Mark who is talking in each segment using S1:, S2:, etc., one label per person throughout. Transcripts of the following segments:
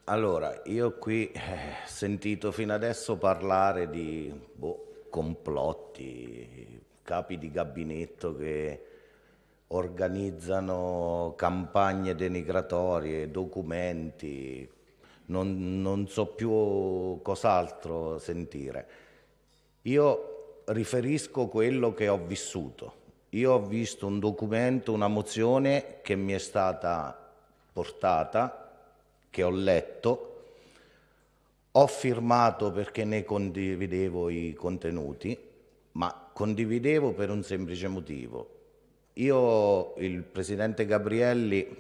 S1: Allora, io qui ho sentito fino adesso parlare di complotti, capi di gabinetto che organizzano campagne denigratorie, documenti, non so più cos'altro sentire. Io riferisco quello che ho vissuto. Io ho visto un documento, una mozione che mi è stata portata, che ho letto, ho firmato perché ne condividevo i contenuti, ma condividevo per un semplice motivo. Io, il presidente Gabrielli,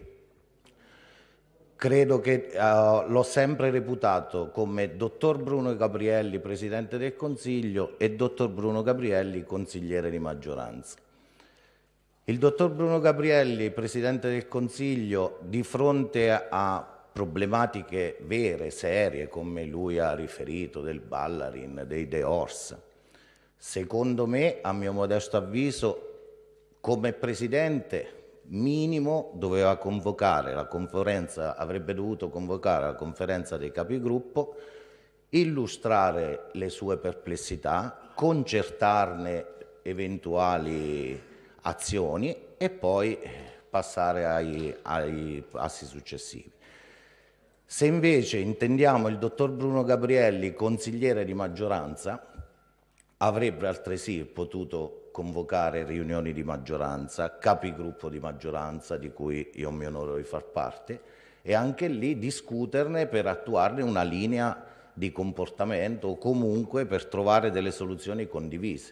S1: credo che l'ho sempre reputato come dottor Bruno Gabrielli, presidente del Consiglio, e dottor Bruno Gabrielli, consigliere di maggioranza. Il dottor Bruno Gabrielli, presidente del Consiglio, di fronte a problematiche vere, serie, come lui ha riferito, del Ballarin, dei The Horse, secondo me, a mio modesto avviso, come presidente minimo doveva convocare la conferenza, avrebbe dovuto convocare la conferenza dei capigruppo, illustrare le sue perplessità, concertarne eventuali azioni e poi passare ai passi successivi. Se invece intendiamo il dottor Bruno Gabrielli consigliere di maggioranza, avrebbe altresì potuto convocare riunioni di maggioranza, capigruppo di maggioranza di cui io mi onoro di far parte, e anche lì discuterne per attuarne una linea di comportamento o comunque per trovare delle soluzioni condivise.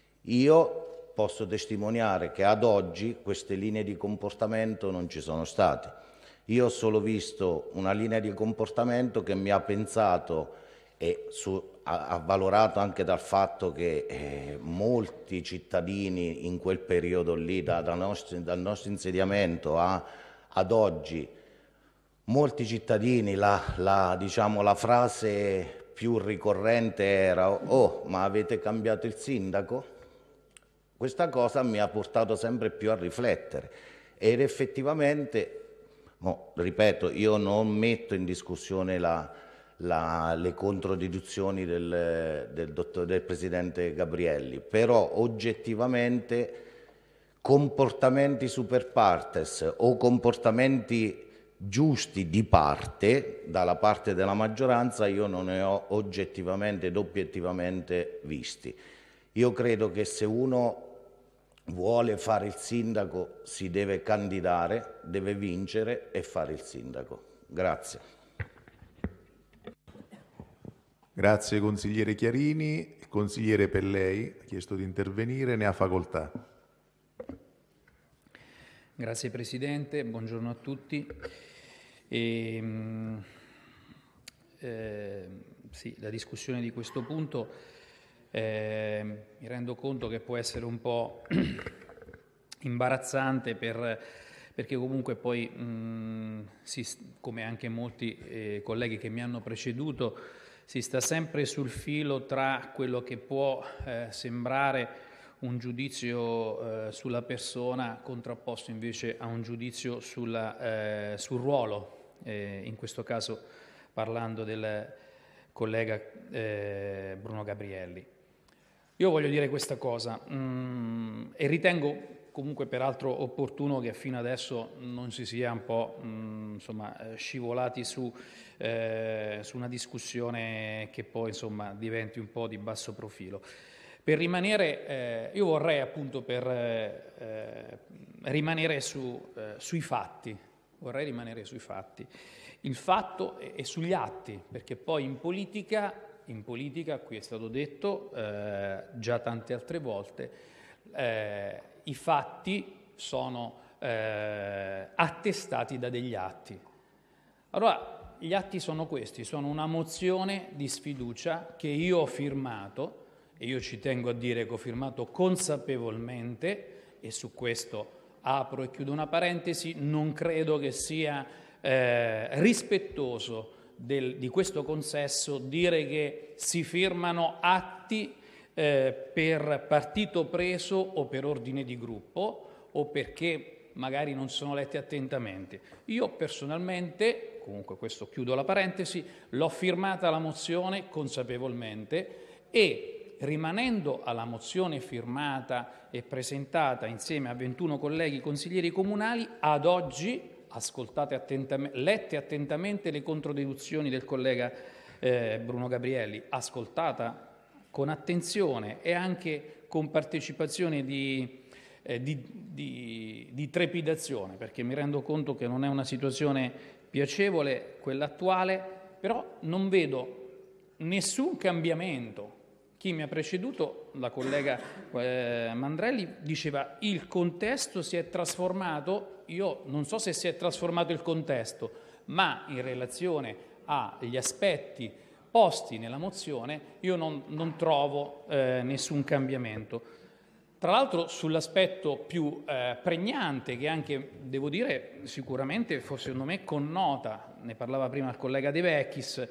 S1: Io posso testimoniare che ad oggi queste linee di comportamento non ci sono state. Io ho solo visto una linea di comportamento che mi ha pensato e avvalorato anche dal fatto che molti cittadini in quel periodo lì, dal nostro insediamento ad oggi, molti cittadini, diciamo, la frase più ricorrente era «Oh, ma avete cambiato il sindaco?» Questa cosa mi ha portato sempre più a riflettere ed effettivamente, ripeto, io non metto in discussione le controdiduzioni del presidente Gabrielli, però oggettivamente comportamenti super partes o comportamenti giusti di parte, dalla parte della maggioranza, io non ne ho oggettivamente ed obiettivamente visti. Io credo che se uno vuole fare il sindaco si deve candidare, deve vincere e fare il sindaco. Grazie.
S2: Grazie consigliere Chiarini. Consigliere Pellei ha chiesto di intervenire, ne ha facoltà.
S3: Grazie Presidente, buongiorno a tutti. Sì, la discussione di questo punto mi rendo conto che può essere un po' imbarazzante perché comunque poi, come anche molti colleghi che mi hanno preceduto, si sta sempre sul filo tra quello che può sembrare un giudizio sulla persona contrapposto invece a un giudizio sul ruolo, in questo caso parlando del collega Bruno Gabrielli. Io voglio dire questa cosa e ritengo comunque peraltro opportuno che fino adesso non si sia un po' scivolati su una discussione che poi diventi un po' di basso profilo. Per rimanere, io vorrei appunto rimanere sui fatti, il fatto è sugli atti, perché poi in politica, qui è stato detto già tante altre volte, i fatti sono attestati da degli atti. Allora, gli atti sono questi, sono una mozione di sfiducia che io ho firmato, e io ci tengo a dire che ho firmato consapevolmente, e su questo apro e chiudo una parentesi, non credo che sia rispettoso di questo consesso dire che si firmano atti per partito preso o per ordine di gruppo o perché magari non sono letti attentamente. Io personalmente, comunque questo chiudo la parentesi, l'ho firmata la mozione consapevolmente e rimanendo alla mozione firmata e presentata insieme a 21 colleghi consiglieri comunali, ad oggi, lette attentamente le controdeduzioni del collega Bruno Gabrielli, ascoltata con attenzione e anche con partecipazione di trepidazione, perché mi rendo conto che non è una situazione piacevole quella attuale, però non vedo nessun cambiamento. Chi mi ha preceduto, la collega Mandrelli, diceva il contesto si è trasformato. Io non so se si è trasformato il contesto, ma in relazione agli aspetti posti nella mozione io non trovo nessun cambiamento. Tra l'altro sull'aspetto più pregnante, che anche, devo dire, sicuramente secondo me connota, ne parlava prima il collega De Vecchis,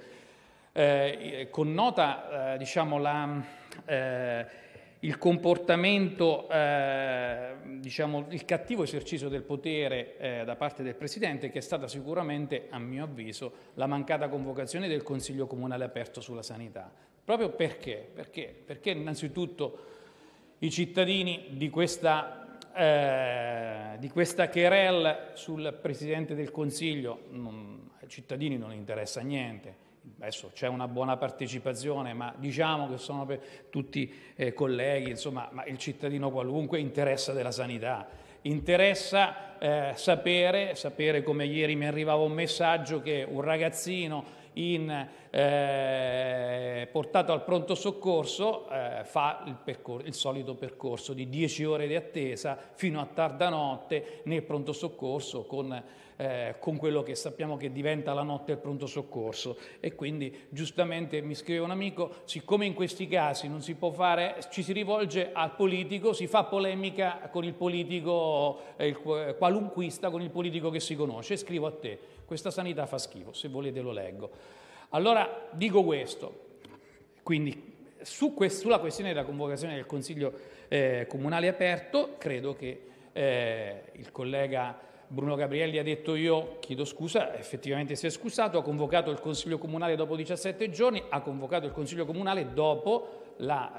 S3: connota diciamo il comportamento, diciamo il cattivo esercizio del potere da parte del Presidente, che è stata sicuramente, a mio avviso, la mancata convocazione del Consiglio Comunale aperto sulla sanità. Proprio perché? Perché innanzitutto i cittadini di questa querel sul Presidente del Consiglio, ai cittadini non interessa niente. Adesso c'è una buona partecipazione, ma diciamo che sono per tutti colleghi, insomma, ma il cittadino qualunque interessa della sanità. Interessa sapere come ieri mi arrivava un messaggio che un ragazzino portato al pronto soccorso fa il solito percorso di 10 ore di attesa fino a tarda notte nel pronto soccorso con quello che sappiamo che diventa la notte del pronto soccorso. E quindi giustamente mi scrive un amico, siccome in questi casi non si può fare, ci si rivolge al politico, si fa polemica con il politico qualunquista, con il politico che si conosce, e scrivo a te, questa sanità fa schifo, se volete lo leggo. Allora dico questo, quindi sulla questione della convocazione del Consiglio Comunale aperto, credo che il collega Bruno Gabrielli ha detto io chiedo scusa, effettivamente si è scusato, ha convocato il Consiglio Comunale dopo 17 giorni, ha convocato il Consiglio Comunale dopo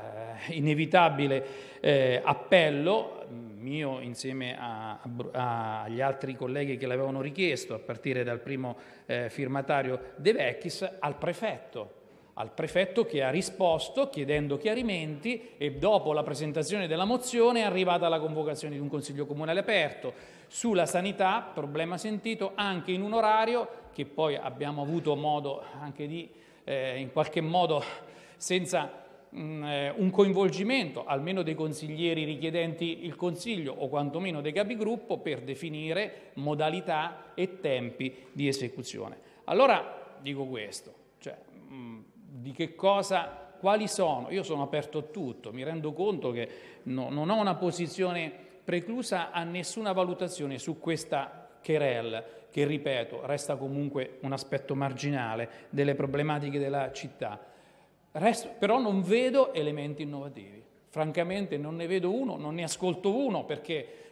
S3: l'inevitabile appello mio insieme agli altri colleghi che l'avevano richiesto, a partire dal primo firmatario De Vecchis, al prefetto che ha risposto chiedendo chiarimenti, e dopo la presentazione della mozione è arrivata la convocazione di un Consiglio Comunale aperto sulla sanità, problema sentito anche in un orario che poi abbiamo avuto modo anche di in qualche modo senza un coinvolgimento almeno dei consiglieri richiedenti il Consiglio o quantomeno dei capigruppo per definire modalità e tempi di esecuzione. Allora dico questo, cioè di che cosa, quali sono? Io sono aperto a tutto, mi rendo conto che non ho una posizione preclusa a nessuna valutazione su questa querel, che ripeto resta comunque un aspetto marginale delle problematiche della città. Però non vedo elementi innovativi, francamente non ne vedo uno, non ne ascolto uno, perché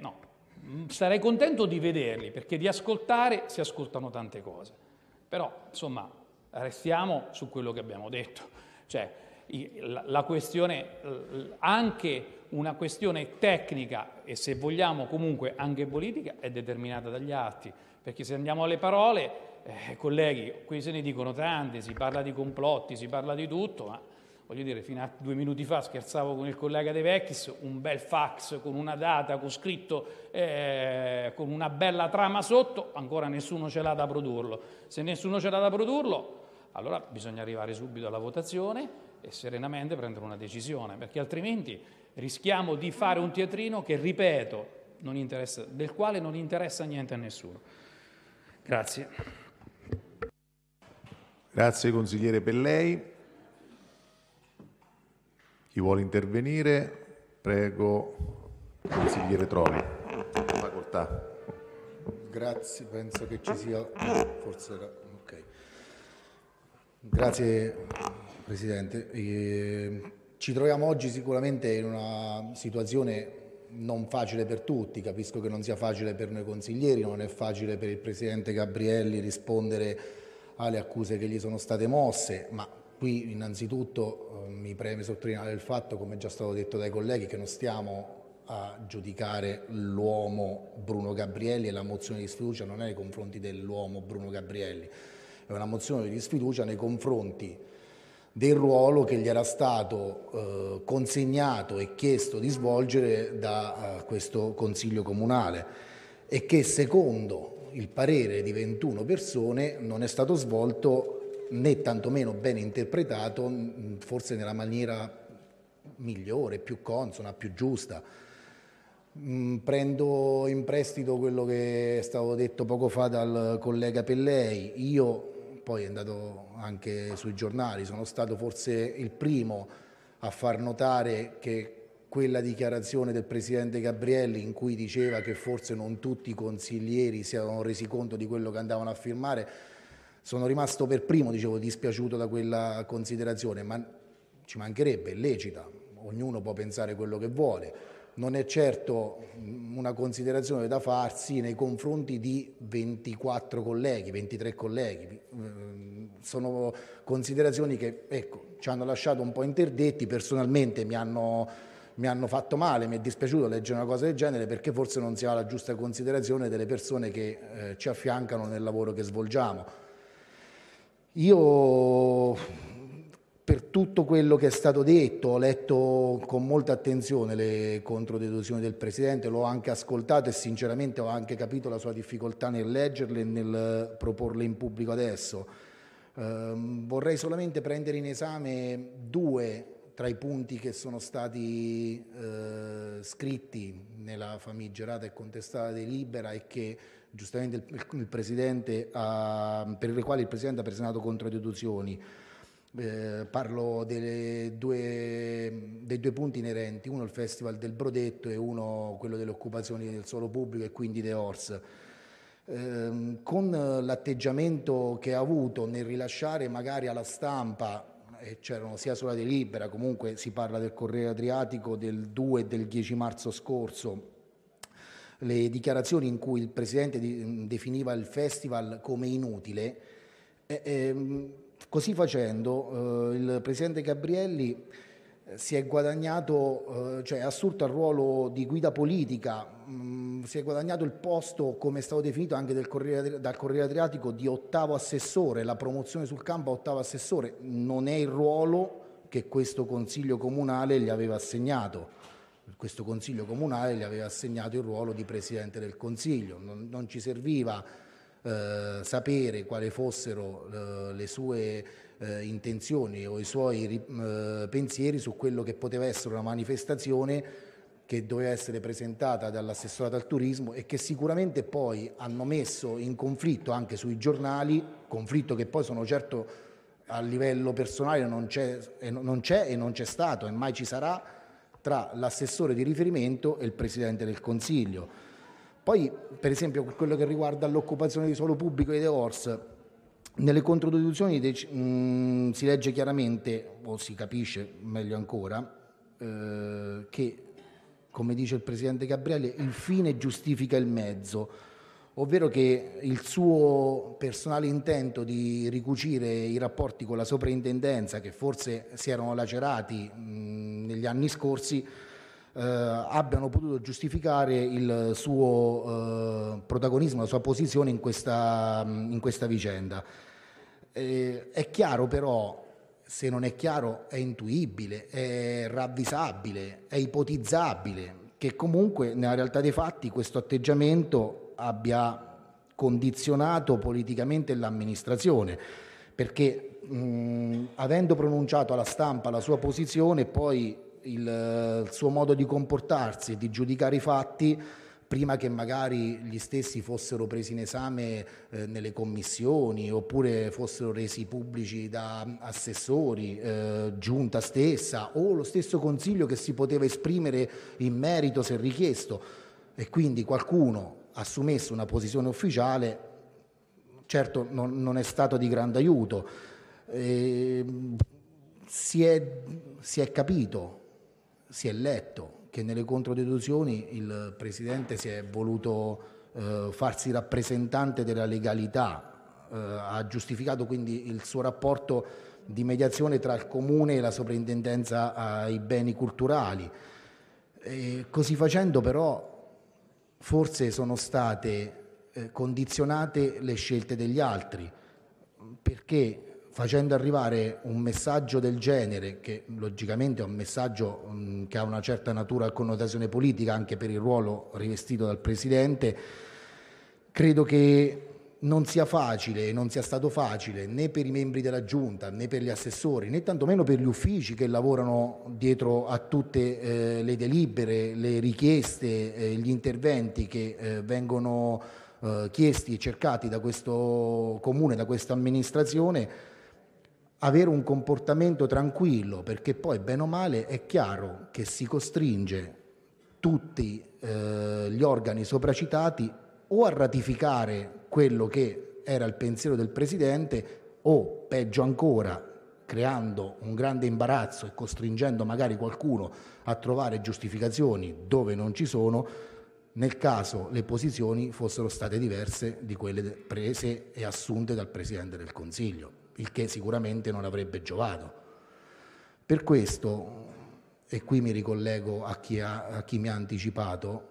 S3: sarei contento di vederli, perché di ascoltare si ascoltano tante cose, però insomma restiamo su quello che abbiamo detto, cioè la questione, anche una questione tecnica e se vogliamo comunque anche politica, è determinata dagli atti, perché se andiamo alle parole, colleghi, qui se ne dicono tante, si parla di complotti, si parla di tutto, ma voglio dire, fino a 2 minuti fa scherzavo con il collega De Vecchis, un bel fax con una data, con scritto, con una bella trama sotto, ancora nessuno ce l'ha da produrlo. Se nessuno ce l'ha da produrlo, allora bisogna arrivare subito alla votazione e serenamente prendere una decisione, perché altrimenti rischiamo di fare un teatrino che, ripeto, del quale non interessa niente a nessuno. Grazie.
S2: Grazie consigliere Pellei. Chi vuole intervenire? Prego, consigliere Trovi. Facoltà.
S4: Grazie, penso che ci sia. Forse era. Ok. Grazie Presidente. Ci troviamo oggi sicuramente in una situazione non facile per tutti, capisco che non sia facile per noi consiglieri, non è facile per il Presidente Gabrielli rispondere alle accuse che gli sono state mosse, ma qui innanzitutto mi preme sottolineare il fatto, come è già stato detto dai colleghi, che non stiamo a giudicare l'uomo Bruno Gabrielli, e la mozione di sfiducia non è nei confronti dell'uomo Bruno Gabrielli, è una mozione di sfiducia nei confronti del ruolo che gli era stato consegnato e chiesto di svolgere da questo Consiglio Comunale, e che secondo il parere di 21 persone non è stato svolto né tantomeno ben interpretato, forse nella maniera migliore, più consona, più giusta. Prendo in prestito quello che è stato detto poco fa dal collega Pellei. Io poi è andato anche sui giornali, sono stato forse il primo a far notare che quella dichiarazione del Presidente Gabrielli, in cui diceva che forse non tutti i consiglieri si erano resi conto di quello che andavano a firmare, sono rimasto per primo, dicevo, dispiaciuto da quella considerazione, ma ci mancherebbe, è lecita, ognuno può pensare quello che vuole. Non è certo una considerazione da farsi nei confronti di 24 colleghi, 23 colleghi. Sono considerazioni che, ecco, ci hanno lasciato un po' interdetti. Personalmente mi hanno fatto male, mi è dispiaciuto leggere una cosa del genere, perché forse non si ha la giusta considerazione delle persone che ci affiancano nel lavoro che svolgiamo. Io, per tutto quello che è stato detto, ho letto con molta attenzione le controdeduzioni del Presidente, l'ho anche ascoltato e sinceramente ho anche capito la sua difficoltà nel leggerle e nel proporle in pubblico adesso. Vorrei solamente prendere in esame due tra i punti che sono stati scritti nella famigerata e contestata delibera e che giustamente il Presidente per le quali il Presidente ha presentato controdeduzioni. Parlo dei due punti inerenti, uno il Festival del Brodetto e uno quello delle occupazioni del suolo pubblico e quindi de Ors. Con l'atteggiamento che ha avuto nel rilasciare magari alla stampa, c'erano sia sulla delibera, comunque si parla del Corriere Adriatico del 2 e del 10 marzo scorso, le dichiarazioni in cui il Presidente definiva il festival come inutile, così facendo il Presidente Gabrielli si è guadagnato, cioè ha assunto il ruolo di guida politica, si è guadagnato il posto, come è stato definito anche dal Corriere Adriatico, di ottavo assessore, la promozione sul campo a ottavo assessore. Non è il ruolo che questo Consiglio Comunale gli aveva assegnato. Questo Consiglio Comunale gli aveva assegnato il ruolo di Presidente del Consiglio. Non ci serviva sapere quali fossero le sue intenzioni o i suoi pensieri su quello che poteva essere una manifestazione che doveva essere presentata dall'assessorato al turismo e che sicuramente poi hanno messo in conflitto anche sui giornali, conflitto che poi sono certo a livello personale non c'è e non c'è stato e mai ci sarà, tra l'assessore di riferimento e il Presidente del Consiglio. Poi, per esempio, quello che riguarda l'occupazione di suolo pubblico e de Ors, nelle controdeduzioni si legge chiaramente, o si capisce meglio ancora, che, come dice il Presidente Gabrielli, il fine giustifica il mezzo, ovvero che il suo personale intento di ricucire i rapporti con la soprintendenza, che forse si erano lacerati negli anni scorsi, abbiano potuto giustificare il suo protagonismo, la sua posizione in questa vicenda. È chiaro però, se non è chiaro è intuibile, è ravvisabile, è ipotizzabile che comunque nella realtà dei fatti questo atteggiamento abbia condizionato politicamente l'amministrazione, perché avendo pronunciato alla stampa la sua posizione, poi il suo modo di comportarsi e di giudicare i fatti, prima che magari gli stessi fossero presi in esame nelle commissioni oppure fossero resi pubblici da assessori, giunta stessa o lo stesso Consiglio che si poteva esprimere in merito se richiesto, e quindi qualcuno assumesse una posizione ufficiale, certo non è stato di grande aiuto. Si è capito, si è letto che nelle controdeduzioni il Presidente si è voluto farsi rappresentante della legalità, ha giustificato quindi il suo rapporto di mediazione tra il Comune e la Soprintendenza ai beni culturali. E così facendo però forse sono state condizionate le scelte degli altri, perché facendo arrivare un messaggio del genere, che logicamente è un messaggio che ha una certa natura e connotazione politica anche per il ruolo rivestito dal Presidente, credo che non sia facile, non sia stato facile né per i membri della Giunta, né per gli assessori, né tantomeno per gli uffici che lavorano dietro a tutte le delibere, le richieste, gli interventi che vengono chiesti e cercati da questo Comune, da questa amministrazione, avere un comportamento tranquillo, perché poi bene o male è chiaro che si costringe tutti gli organi sopracitati o a ratificare quello che era il pensiero del Presidente o, peggio ancora, creando un grande imbarazzo e costringendo magari qualcuno a trovare giustificazioni dove non ci sono, nel caso le posizioni fossero state diverse di quelle prese e assunte dal Presidente del Consiglio, il che sicuramente non avrebbe giovato. Per questo, e qui mi ricollego a chi mi ha anticipato,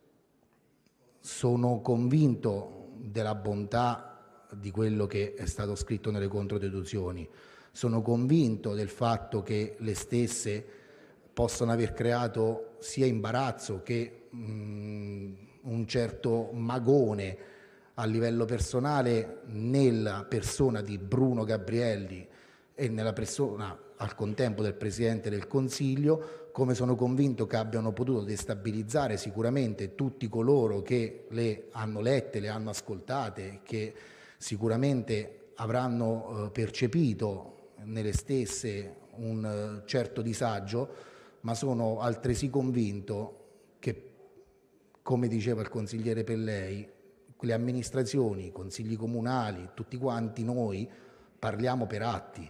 S4: sono convinto della bontà di quello che è stato scritto nelle controdeduzioni, sono convinto del fatto che le stesse possano aver creato sia imbarazzo che un certo magone a livello personale nella persona di Bruno Gabrielli e nella persona al contempo del Presidente del Consiglio, come sono convinto che abbiano potuto destabilizzare sicuramente tutti coloro che le hanno lette, le hanno ascoltate, che sicuramente avranno percepito nelle stesse un certo disagio, ma sono altresì convinto che, come diceva il consigliere Pellei, le amministrazioni, i consigli comunali, tutti quanti noi parliamo per atti,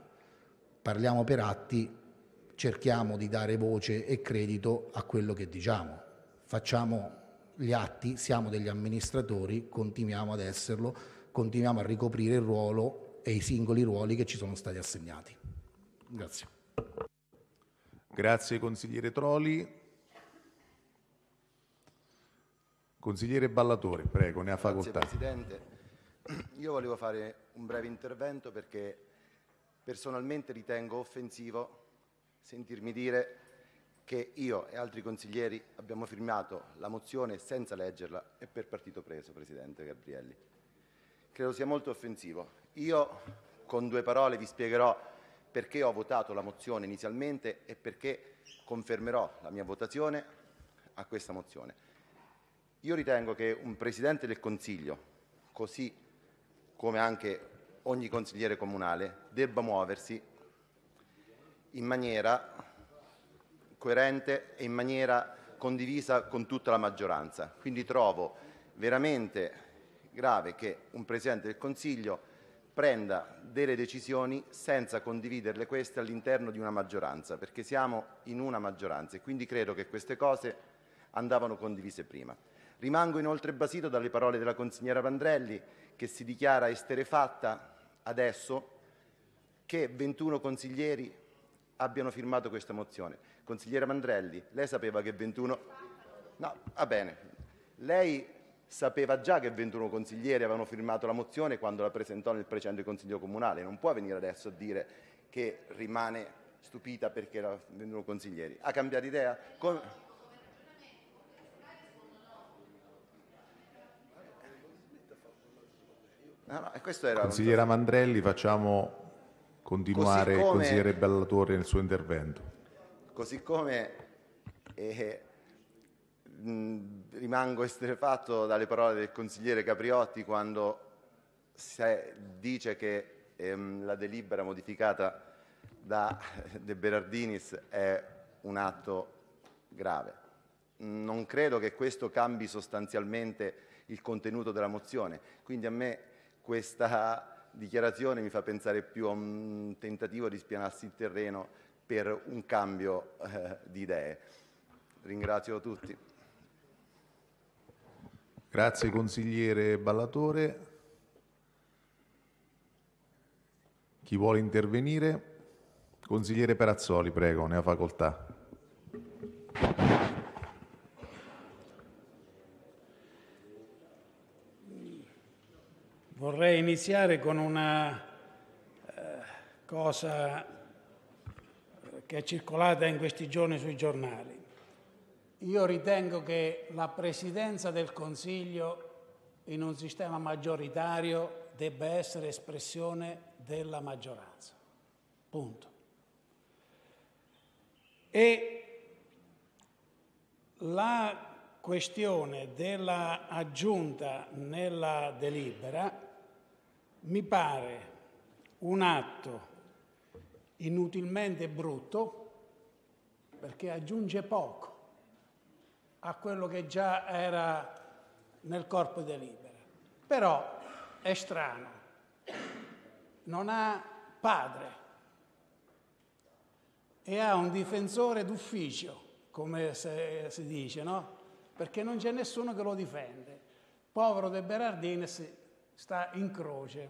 S4: cerchiamo di dare voce e credito a quello che diciamo, facciamo gli atti, siamo degli amministratori, continuiamo ad esserlo, continuiamo a ricoprire il ruolo e i singoli ruoli che ci sono stati assegnati. Grazie.
S2: Grazie consigliere Troli. Consigliere Ballatore, prego, ne ha facoltà.
S5: Grazie Presidente. Io volevo fare un breve intervento perché personalmente ritengo offensivo sentirmi dire che io e altri consiglieri abbiamo firmato la mozione senza leggerla e per partito preso, Presidente Gabrielli. Credo sia molto offensivo. Io con 2 parole vi spiegherò perché ho votato la mozione inizialmente e perché confermerò la mia votazione a questa mozione. Io ritengo che un Presidente del Consiglio, così come anche ogni consigliere comunale, debba muoversi in maniera coerente e in maniera condivisa con tutta la maggioranza. Quindi trovo veramente grave che un Presidente del Consiglio prenda delle decisioni senza condividerle queste all'interno di una maggioranza, perché siamo in una maggioranza e quindi credo che queste cose andavano condivise prima. Rimango inoltre basito dalle parole della consigliera Mandrelli, che si dichiara esterrefatta adesso che 21 consiglieri abbiano firmato questa mozione. Consigliera Mandrelli, lei sapeva che 21... No, va bene. Lei sapeva già che 21 consiglieri avevano firmato la mozione quando la presentò nel precedente Consiglio Comunale. Non può venire adesso a dire che rimane stupita perché erano 21 consiglieri. Ha cambiato idea? No, questo era
S2: Consigliera Mandrelli, facciamo continuare il consigliere Ballatore nel suo intervento.
S5: Così come rimango esterrefatto dalle parole del consigliere Capriotti quando dice che la delibera modificata da De Berardinis è un atto grave. Non credo che questo cambi sostanzialmente il contenuto della mozione, quindi a me questa dichiarazione mi fa pensare più a un tentativo di spianarsi il terreno per un cambio di idee. Ringrazio tutti.
S2: Grazie consigliere Ballatore. Chi vuole intervenire? Consigliere Perazzoli, prego, ne ha facoltà.
S6: Vorrei iniziare con una cosa che è circolata in questi giorni sui giornali. Io ritengo che la Presidenza del Consiglio in un sistema maggioritario debba essere espressione della maggioranza. Punto. E la questione della aggiunta nella delibera mi pare un atto inutilmente brutto, perché aggiunge poco a quello che già era nel corpo delibera. Però è strano, non ha padre e ha un difensore d'ufficio, come si dice, no? Perché non c'è nessuno che lo difende. Povero De Berardinus sta in croce.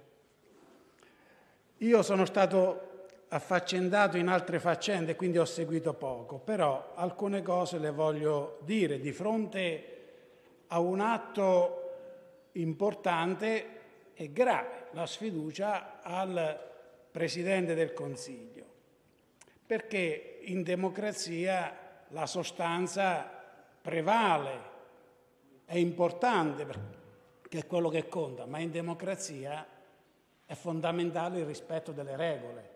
S6: Io sono stato affaccendato in altre faccende, quindi ho seguito poco, però alcune cose le voglio dire di fronte a un atto importante e grave, la sfiducia al Presidente del Consiglio, perché in democrazia la sostanza prevale, è importante perché è quello che conta, ma in democrazia è fondamentale il rispetto delle regole,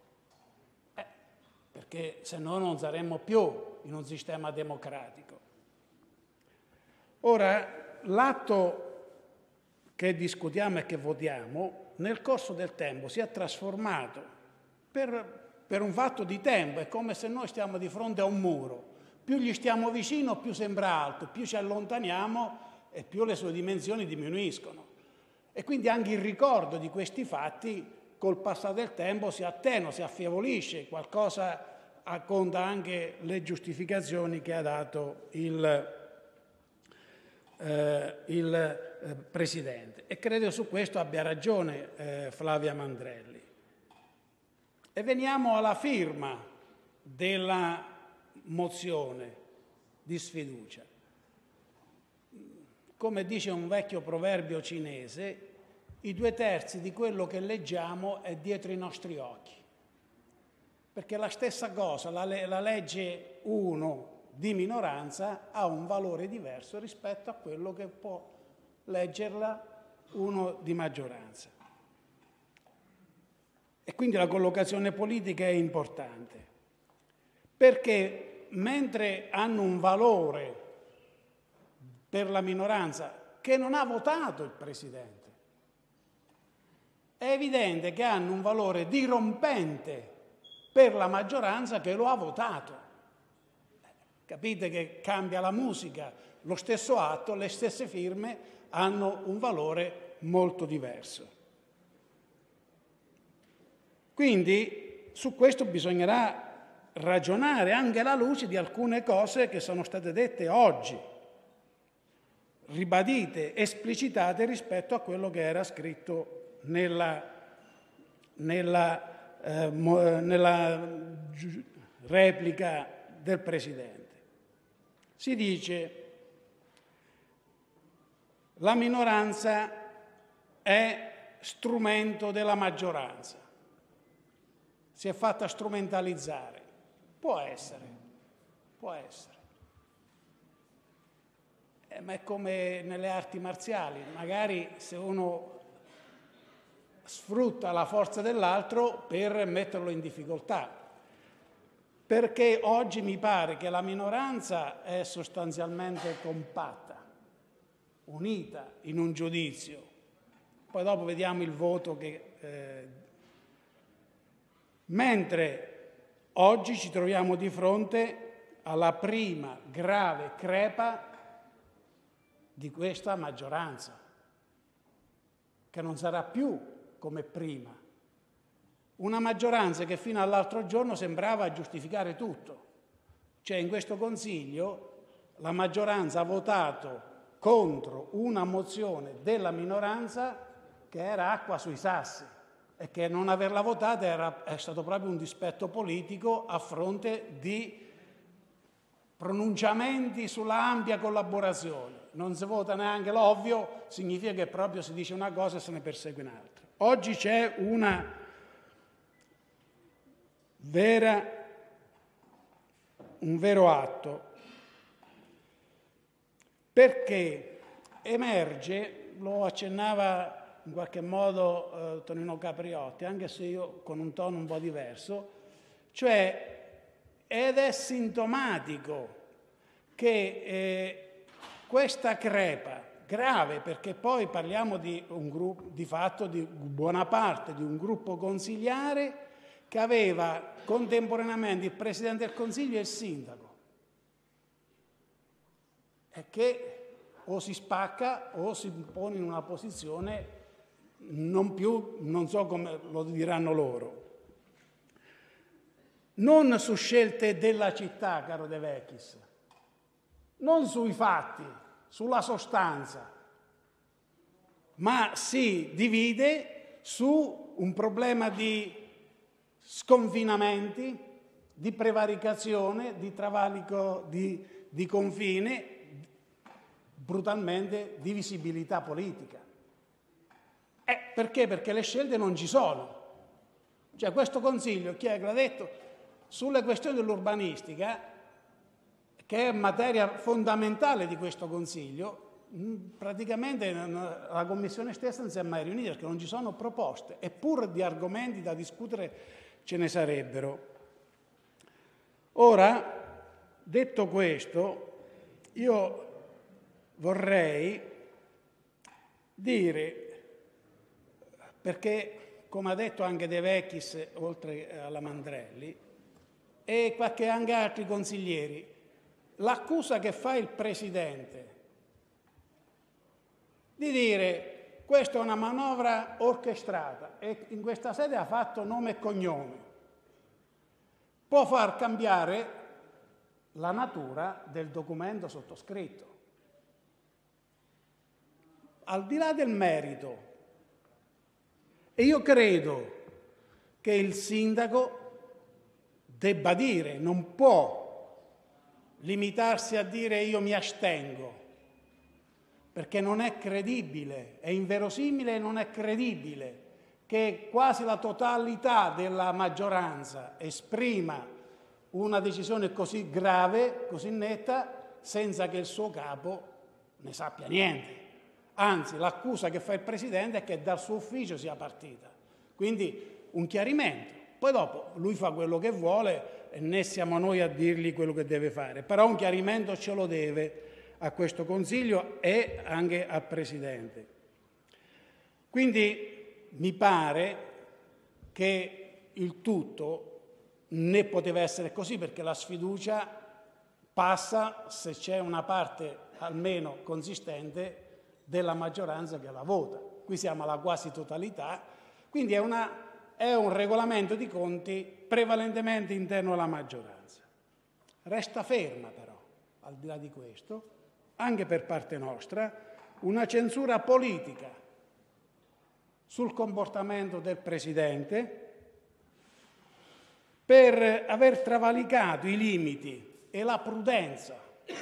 S6: perché se no non saremmo più in un sistema democratico. Ora, l'atto che discutiamo e che votiamo nel corso del tempo si è trasformato per un fatto di tempo, è come se noi stiamo di fronte a un muro. Più gli stiamo vicino, più sembra alto, più ci allontaniamo e più le sue dimensioni diminuiscono. E quindi anche il ricordo di questi fatti col passare del tempo si attenua, si affievolisce, qualcosa conta anche le giustificazioni che ha dato il Presidente. E credo su questo abbia ragione Flavia Mandrelli. E veniamo alla firma della mozione di sfiducia. Come dice un vecchio proverbio cinese, i 2/3 di quello che leggiamo è dietro i nostri occhi. Perché la stessa cosa, la legge 1 di minoranza ha un valore diverso rispetto a quello che può leggerla uno di maggioranza. E quindi la collocazione politica è importante, perché mentre hanno un valore per la minoranza che non ha votato il Presidente, è evidente che hanno un valore dirompente per la maggioranza che lo ha votato. Capite che cambia la musica, lo stesso atto, le stesse firme hanno un valore molto diverso. Quindi su questo bisognerà ragionare anche alla luce di alcune cose che sono state dette oggi, ribadite, esplicitate rispetto a quello che era scritto nella replica del Presidente. Si dice: la minoranza è strumento della maggioranza, si è fatta strumentalizzare. Può essere, ma è come nelle arti marziali, magari se uno sfrutta la forza dell'altro per metterlo in difficoltà, perché oggi mi pare che la minoranza è sostanzialmente compatta, unita in un giudizio. Poi dopo vediamo il voto mentre oggi ci troviamo di fronte alla prima grave crepa di questa maggioranza, che non sarà più come prima. Una maggioranza che fino all'altro giorno sembrava giustificare tutto, Cioè in questo Consiglio la maggioranza ha votato contro una mozione della minoranza che era acqua sui sassi e che non averla votata è stato proprio un dispetto politico a fronte di pronunciamenti sulla ampia collaborazione. Non si vota neanche l'ovvio, significa che proprio si dice una cosa e se ne persegue un'altra. Oggi c'è un vero atto, perché emerge, lo accennava in qualche modo Tonino Capriotti, anche se io con un tono un po' diverso, cioè ed è sintomatico che questa crepa grave, perché poi parliamo di un gruppo, di fatto di buona parte di un gruppo consiliare che aveva contemporaneamente il Presidente del Consiglio e il Sindaco, e che o si spacca o si pone in una posizione non so come lo diranno loro. Non su scelte della città, caro De Vecchis, non sui fatti, sulla sostanza, ma si divide su un problema di sconfinamenti, di prevaricazione, di travalico di confine, brutalmente di visibilità politica. Perché? Perché le scelte non ci sono. Cioè questo Consiglio, chi è che l'ha detto? Sulle questioni dell'urbanistica, che è materia fondamentale di questo Consiglio, praticamente la Commissione stessa non si è mai riunita perché non ci sono proposte, eppure di argomenti da discutere ce ne sarebbero. Ora, detto questo, io vorrei dire, perché come ha detto anche De Vecchis, oltre alla Mandrelli, e anche altri consiglieri, l'accusa che fa il Presidente di dire questa è una manovra orchestrata e in questa sede ha fatto nome e cognome, può far cambiare la natura del documento sottoscritto. Al di là del merito, e io credo che il sindaco debba dire, non può limitarsi a dire io mi astengo, perché non è credibile, è inverosimile e non è credibile che quasi la totalità della maggioranza esprima una decisione così grave, così netta, senza che il suo capo ne sappia niente. Anzi, l'accusa che fa il Presidente è che dal suo ufficio sia partita. Quindi un chiarimento. Poi dopo lui fa quello che vuole e né siamo noi a dirgli quello che deve fare. Però un chiarimento ce lo deve a questo Consiglio e anche al Presidente. Quindi mi pare che il tutto né poteva essere così, perché la sfiducia passa se c'è una parte almeno consistente della maggioranza che la vota. Qui siamo alla quasi totalità, quindi è un regolamento di conti prevalentemente interno alla maggioranza. Resta ferma però, al di là di questo, anche per parte nostra, una censura politica sul comportamento del Presidente per aver travalicato i limiti e la prudenza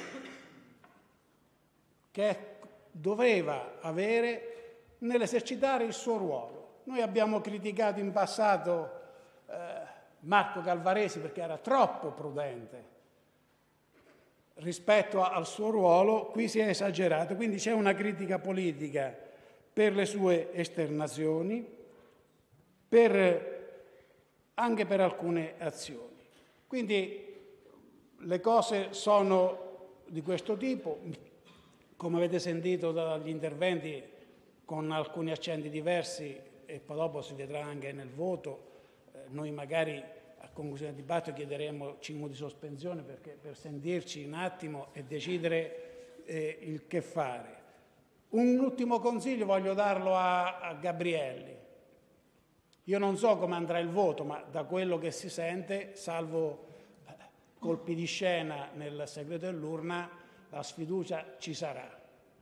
S6: che doveva avere nell'esercitare il suo ruolo. Noi abbiamo criticato in passato Marco Calvaresi perché era troppo prudente rispetto al suo ruolo, qui si è esagerato, quindi c'è una critica politica per le sue esternazioni, anche per alcune azioni. Quindi le cose sono di questo tipo, come avete sentito dagli interventi con alcuni accenti diversi e poi dopo si vedrà anche nel voto, noi magari a conclusione del dibattito chiederemo 5 minuti di sospensione per sentirci un attimo e decidere il che fare. Un ultimo consiglio voglio darlo a Gabrielli. Io non so come andrà il voto, ma da quello che si sente, salvo colpi di scena nel segreto dell'urna, la sfiducia ci sarà.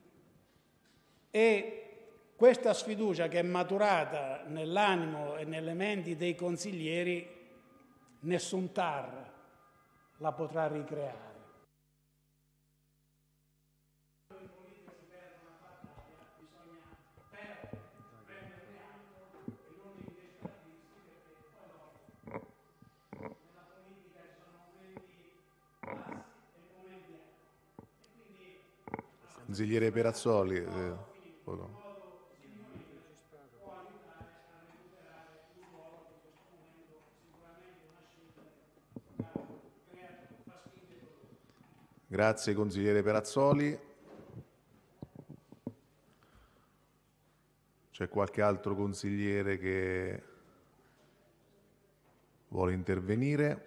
S6: E questa sfiducia che è maturata nell'animo e nelle menti dei consiglieri, nessun TAR la potrà ricreare.
S2: Consigliere Perazzoli. Grazie consigliere Perazzoli. C'è qualche altro consigliere che vuole intervenire?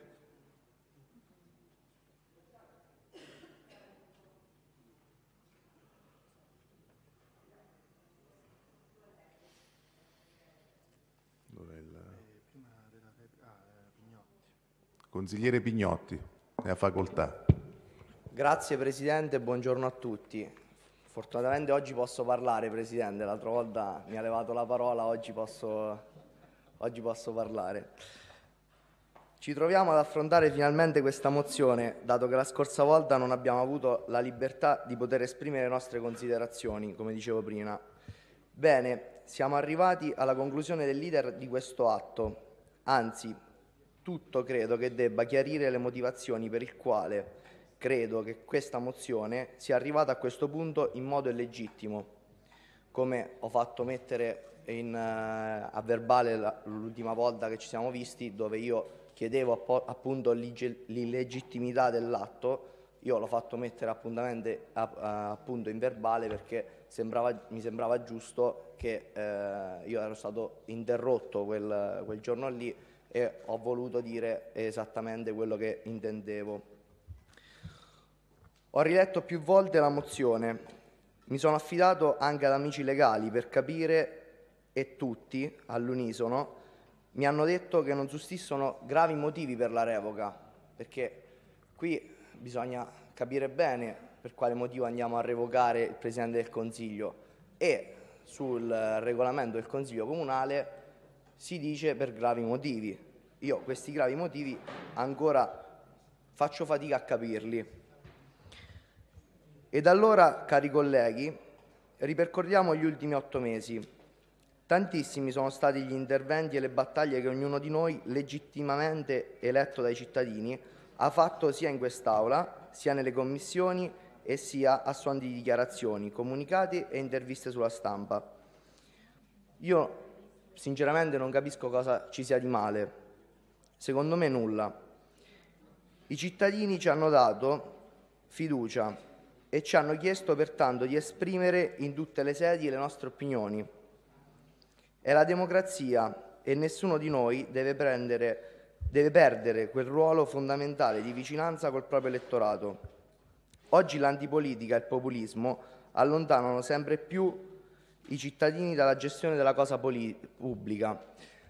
S2: Consigliere Pignotti, ne ha facoltà.
S7: Grazie Presidente, buongiorno a tutti. Fortunatamente oggi posso parlare, Presidente, l'altra volta mi ha levato la parola, oggi posso parlare. Ci troviamo ad affrontare finalmente questa mozione, dato che la scorsa volta non abbiamo avuto la libertà di poter esprimere le nostre considerazioni, come dicevo prima. Bene, siamo arrivati alla conclusione dell'iter di questo atto, anzi, tutto credo che debba chiarire le motivazioni per il quale credo che questa mozione sia arrivata a questo punto in modo illegittimo, come ho fatto mettere a verbale l'ultima volta che ci siamo visti, dove io chiedevo appunto l'illegittimità dell'atto. Io l'ho fatto mettere appunto in verbale perché mi sembrava giusto che io ero stato interrotto quel giorno lì e ho voluto dire esattamente quello che intendevo. Ho riletto più volte la mozione, mi sono affidato anche ad amici legali per capire, e tutti, all'unisono, mi hanno detto che non sussistono gravi motivi per la revoca, perché qui bisogna capire bene per quale motivo andiamo a revocare il Presidente del Consiglio, e sul regolamento del Consiglio Comunale si dice per gravi motivi. Io questi gravi motivi ancora faccio fatica a capirli. Ed allora, cari colleghi, ripercorriamo gli ultimi 8 mesi. Tantissimi sono stati gli interventi e le battaglie che ognuno di noi, legittimamente eletto dai cittadini, ha fatto sia in quest'Aula, sia nelle commissioni e sia a suon di dichiarazioni, comunicati e interviste sulla stampa. Io sinceramente non capisco cosa ci sia di male. Secondo me nulla. I cittadini ci hanno dato fiducia e ci hanno chiesto pertanto di esprimere in tutte le sedi le nostre opinioni. È la democrazia e nessuno di noi deve perdere quel ruolo fondamentale di vicinanza col proprio elettorato. Oggi l'antipolitica e il populismo allontanano sempre più i cittadini dalla gestione della cosa pubblica.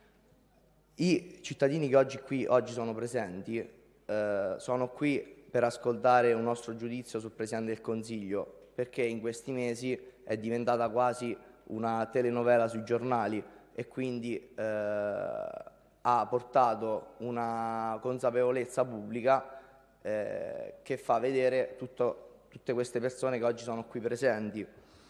S7: I cittadini che oggi sono presenti sono qui per ascoltare un nostro giudizio sul Presidente del Consiglio, perché in questi mesi è diventata quasi una telenovela sui giornali e quindi ha portato una consapevolezza pubblica che fa vedere tutte queste persone che oggi sono qui presenti.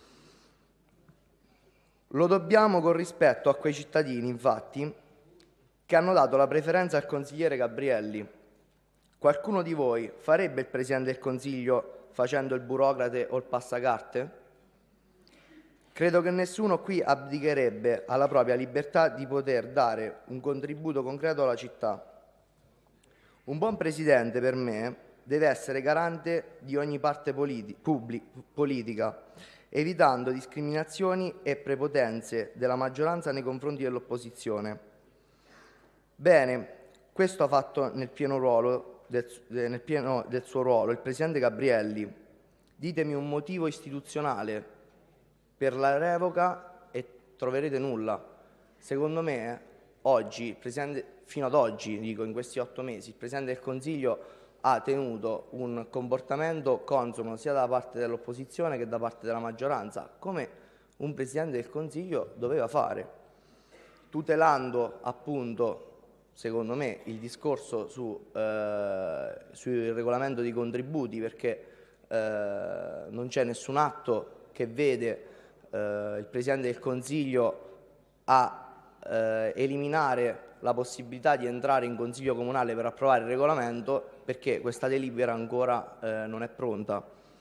S7: Lo dobbiamo con rispetto a quei cittadini, infatti, che hanno dato la preferenza al consigliere Gabrielli. Qualcuno di voi farebbe il Presidente del Consiglio facendo il burocrate o il passacarte? Credo che nessuno qui abdicherebbe alla propria libertà di poter dare un contributo concreto alla città. Un buon Presidente, per me, deve essere garante di ogni parte politica, evitando discriminazioni e prepotenze della maggioranza nei confronti dell'opposizione. Bene, questo ha fatto nel pieno del suo ruolo il Presidente Gabrielli. Ditemi un motivo istituzionale per la revoca e troverete nulla. Secondo me oggi, fino ad oggi, dico in questi 8 mesi, il Presidente del Consiglio ha tenuto un comportamento consono sia da parte dell'opposizione che da parte della maggioranza, come un Presidente del Consiglio doveva fare, tutelando appunto, secondo me, il discorso sul regolamento dei contributi, perché non c'è nessun atto che vede il Presidente del Consiglio a eliminare la possibilità di entrare in Consiglio Comunale per approvare il regolamento, perché questa delibera ancora non è pronta.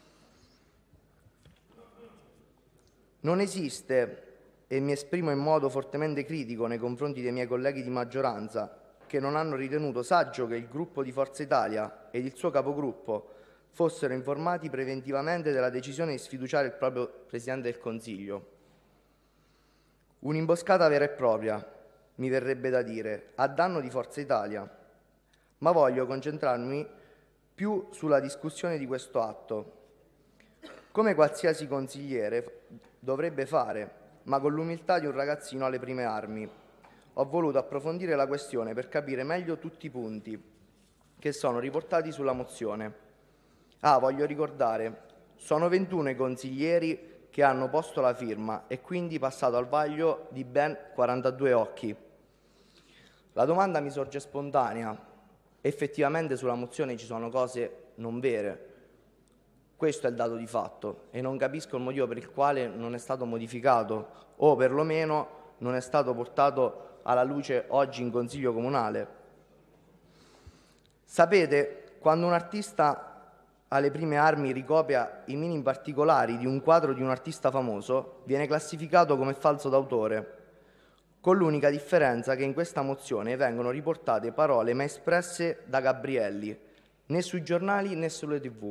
S7: Non esiste, e mi esprimo in modo fortemente critico nei confronti dei miei colleghi di maggioranza, che non hanno ritenuto saggio che il gruppo di Forza Italia ed il suo capogruppo fossero informati preventivamente della decisione di sfiduciare il proprio Presidente del Consiglio. Un'imboscata vera e propria, mi verrebbe da dire, a danno di Forza Italia, ma voglio concentrarmi più sulla discussione di questo atto. Come qualsiasi consigliere dovrebbe fare, ma con l'umiltà di un ragazzino alle prime armi, ho voluto approfondire la questione per capire meglio tutti i punti che sono riportati sulla mozione. Voglio ricordare, sono 21 i consiglieri che hanno posto la firma e quindi passato al vaglio di ben 42 occhi. La domanda mi sorge spontanea: effettivamente sulla mozione ci sono cose non vere? Questo è il dato di fatto e non capisco il motivo per il quale non è stato modificato o perlomeno non è stato portato alla luce oggi in Consiglio Comunale. Sapete, quando un artista alle prime armi ricopia i minimi particolari di un quadro di un artista famoso, viene classificato come falso d'autore, con l'unica differenza che in questa mozione vengono riportate parole mai espresse da Gabrielli, né sui giornali né sulle TV.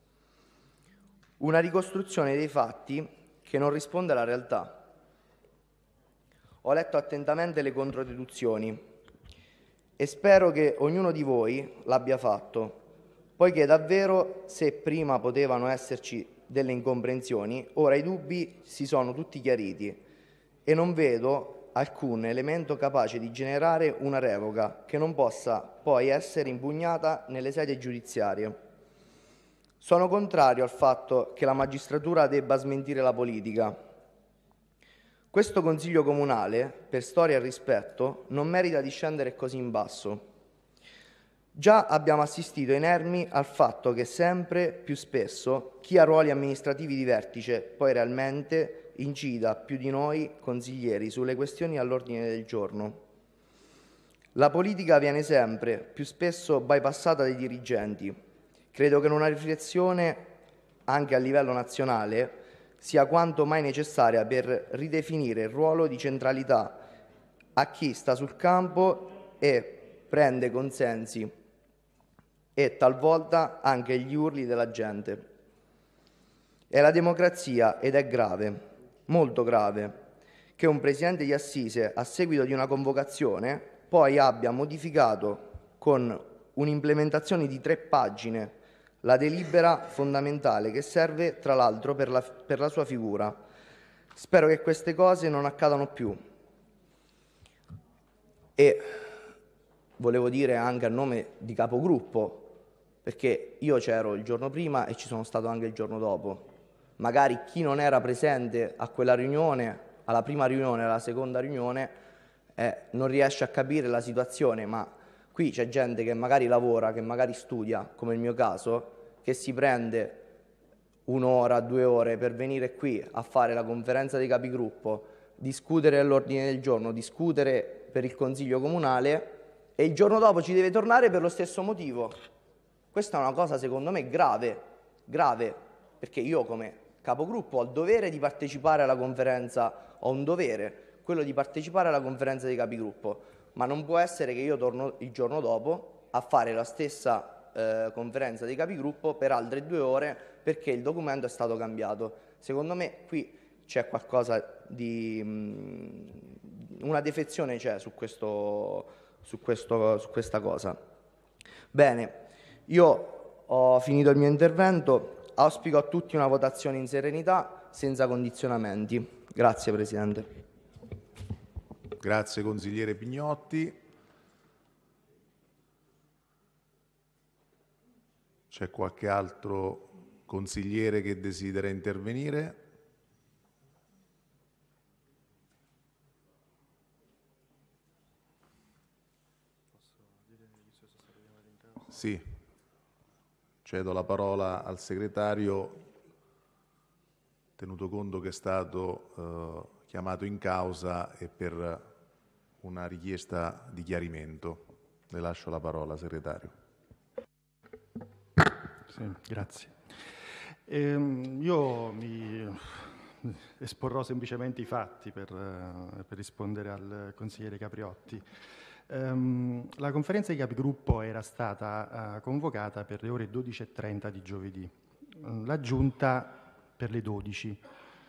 S7: Una ricostruzione dei fatti che non risponde alla realtà. Ho letto attentamente le controdeduzioni e spero che ognuno di voi l'abbia fatto, poiché davvero, se prima potevano esserci delle incomprensioni, ora i dubbi si sono tutti chiariti e non vedo alcun elemento capace di generare una revoca che non possa poi essere impugnata nelle sedie giudiziarie. Sono contrario al fatto che la magistratura debba smentire la politica. Questo Consiglio Comunale, per storia e rispetto, non merita di scendere così in basso. Già abbiamo assistito inermi al fatto che sempre più spesso chi ha ruoli amministrativi di vertice poi realmente incida più di noi consiglieri sulle questioni all'ordine del giorno. La politica viene sempre più spesso bypassata dai dirigenti. Credo che una riflessione anche a livello nazionale sia quanto mai necessaria per ridefinire il ruolo di centralità a chi sta sul campo e prende consensi e talvolta anche gli urli della gente. È la democrazia ed è grave, molto grave, che un presidente di Assise, a seguito di una convocazione, poi abbia modificato con un'implementazione di 3 pagine la delibera fondamentale che serve, tra l'altro, per la sua figura. Spero che queste cose non accadano più. E volevo dire anche a nome di capogruppo, perché io c'ero il giorno prima e ci sono stato anche il giorno dopo. Magari chi non era presente a quella riunione, alla prima riunione, alla seconda riunione, non riesce a capire la situazione, ma qui c'è gente che magari lavora, che magari studia, come il mio caso, che si prende 1 ora, 2 ore per venire qui a fare la conferenza dei capigruppo, discutere all'ordine del giorno, discutere per il Consiglio Comunale e il giorno dopo ci deve tornare per lo stesso motivo. Questa è una cosa secondo me grave, perché io come capogruppo ho il dovere di partecipare alla conferenza, ho un dovere, quello di partecipare alla conferenza dei capigruppo, ma non può essere che io torno il giorno dopo a fare la stessa conferenza dei capigruppo per altre 2 ore perché il documento è stato cambiato. Secondo me qui c'è qualcosa di una defezione c'è su questa cosa. Bene, io ho finito il mio intervento, auspico a tutti una votazione in serenità, senza condizionamenti. Grazie Presidente.
S2: Grazie consigliere Pignotti. C'è qualche altro consigliere che desidera intervenire? Sì, cedo la parola al segretario, tenuto conto che è stato chiamato in causa e per una richiesta di chiarimento. Le lascio la parola, segretario.
S8: Sì, grazie. Io mi esporrò semplicemente i fatti per rispondere al consigliere Capriotti. La conferenza di capigruppo era stata convocata per le ore 12:30 di giovedì, la Giunta per le 12.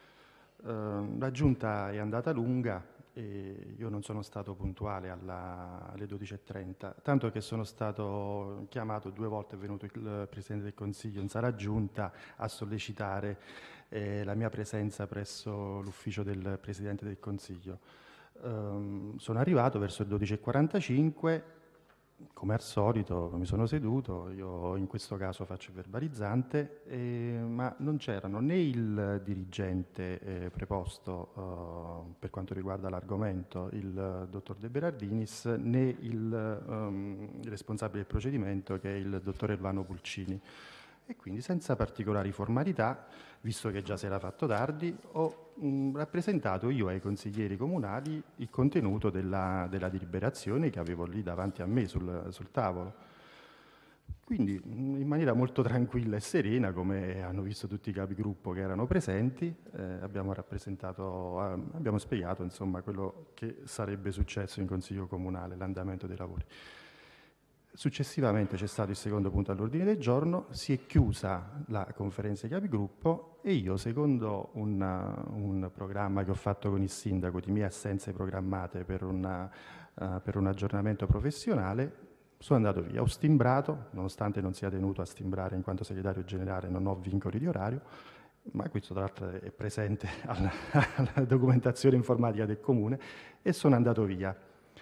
S8: La Giunta è andata lunga e io non sono stato puntuale alle 12:30, tanto che sono stato chiamato 2 volte, è venuto il Presidente del Consiglio in sala Giunta a sollecitare la mia presenza presso l'ufficio del Presidente del Consiglio. Sono arrivato verso le 12:45, come al solito mi sono seduto, io in questo caso faccio il verbalizzante, ma non c'erano né il dirigente preposto per quanto riguarda l'argomento, il dottor De Berardinis, né il responsabile del procedimento, che è il dottor Elvano Pulcini. E quindi, senza particolari formalità, visto che già si era fatto tardi, ho rappresentato io ai consiglieri comunali il contenuto della deliberazione che avevo lì davanti a me sul tavolo. Quindi, in maniera molto tranquilla e serena, come hanno visto tutti i capigruppo che erano presenti, abbiamo spiegato insomma quello che sarebbe successo in Consiglio Comunale, l'andamento dei lavori. Successivamente c'è stato il secondo punto all'ordine del giorno, si è chiusa la conferenza di capigruppo e io, secondo un programma che ho fatto con il sindaco di mie assenze programmate per un aggiornamento professionale, sono andato via, ho stimbrato, nonostante non sia tenuto a stimbrare in quanto segretario generale, non ho vincoli di orario, ma questo tra l'altro è presente alla documentazione informatica del comune, e sono andato via.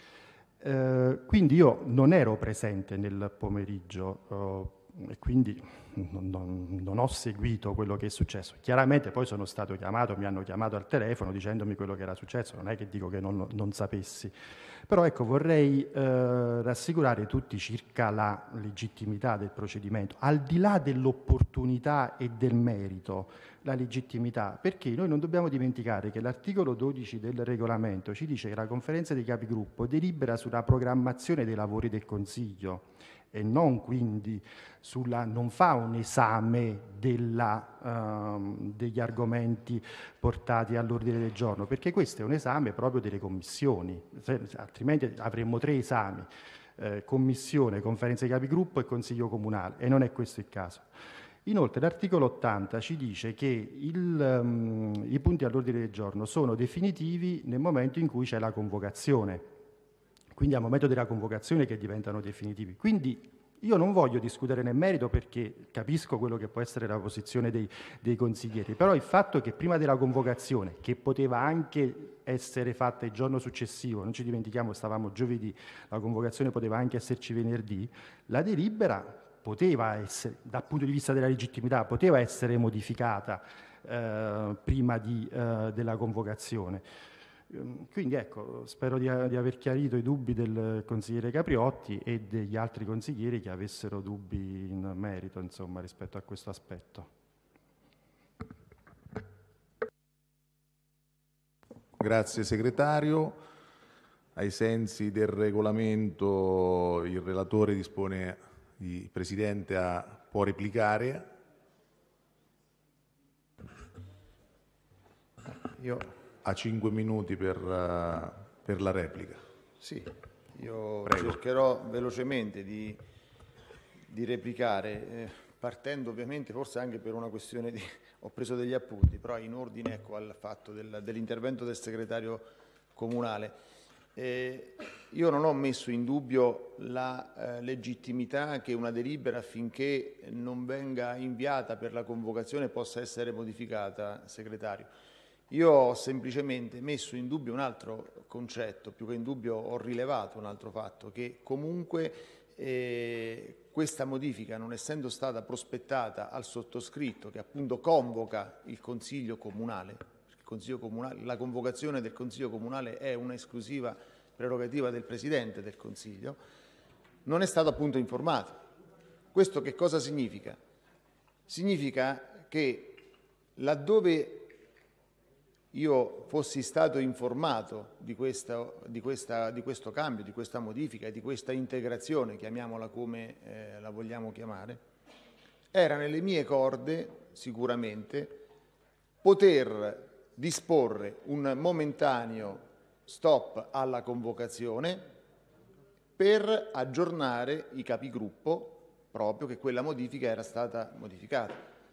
S8: Quindi io non ero presente nel pomeriggio e quindi non ho seguito quello che è successo. Chiaramente poi sono stato chiamato, mi hanno chiamato al telefono dicendomi quello che era successo, non è che dico che non sapessi. Però ecco, vorrei rassicurare tutti circa la legittimità del procedimento, al di là dell'opportunità e del merito, la legittimità, perché noi non dobbiamo dimenticare che l'articolo 12 del regolamento ci dice che la conferenza dei capigruppo delibera sulla programmazione dei lavori del Consiglio e non quindi non fa un esame degli argomenti portati all'ordine del giorno, perché questo è un esame proprio delle commissioni, altrimenti avremmo 3 esami, commissione, conferenza dei capigruppo e consiglio comunale, e non è questo il caso. Inoltre l'articolo 80 ci dice che i punti all'ordine del giorno sono definitivi nel momento in cui c'è la convocazione, quindi al momento della convocazione che diventano definitivi. Quindi io non voglio discutere nel merito perché capisco quello che può essere la posizione dei consiglieri, però il fatto che prima della convocazione, che poteva anche essere fatta il giorno successivo, non ci dimentichiamo, stavamo giovedì, la convocazione poteva anche esserci venerdì, la delibera poteva essere, dal punto di vista della legittimità, poteva essere modificata prima della convocazione. Quindi ecco, spero di aver chiarito i dubbi del consigliere Capriotti e degli altri consiglieri che avessero dubbi in merito, insomma, rispetto a questo aspetto.
S2: Grazie segretario. Ai sensi del regolamento il relatore dispone, il Presidente può replicare.
S9: Io
S2: ha 5 minuti per la replica.
S9: Sì, io cercherò velocemente di replicare, partendo ovviamente forse anche per una questione di... ho preso degli appunti, però in ordine ecco, al fatto dell'intervento del segretario comunale. Io non ho messo in dubbio la legittimità che una delibera, affinché non venga inviata per la convocazione, possa essere modificata, segretario. Io ho semplicemente messo in dubbio un altro concetto, più che in dubbio ho rilevato un altro fatto, che comunque questa modifica, non essendo stata prospettata al sottoscritto, che appunto convoca il Consiglio Comunale, la convocazione del Consiglio Comunale è un'esclusiva prerogativa del Presidente del Consiglio, non è stato appunto informato. Questo che cosa significa? Significa che laddove io fossi stato informato di questo cambio, di questa modifica, di questa integrazione, chiamiamola come la vogliamo chiamare, era nelle mie corde sicuramente poter disporre un momentaneo stop alla convocazione per aggiornare i capigruppo proprio che quella modifica era stata modificata.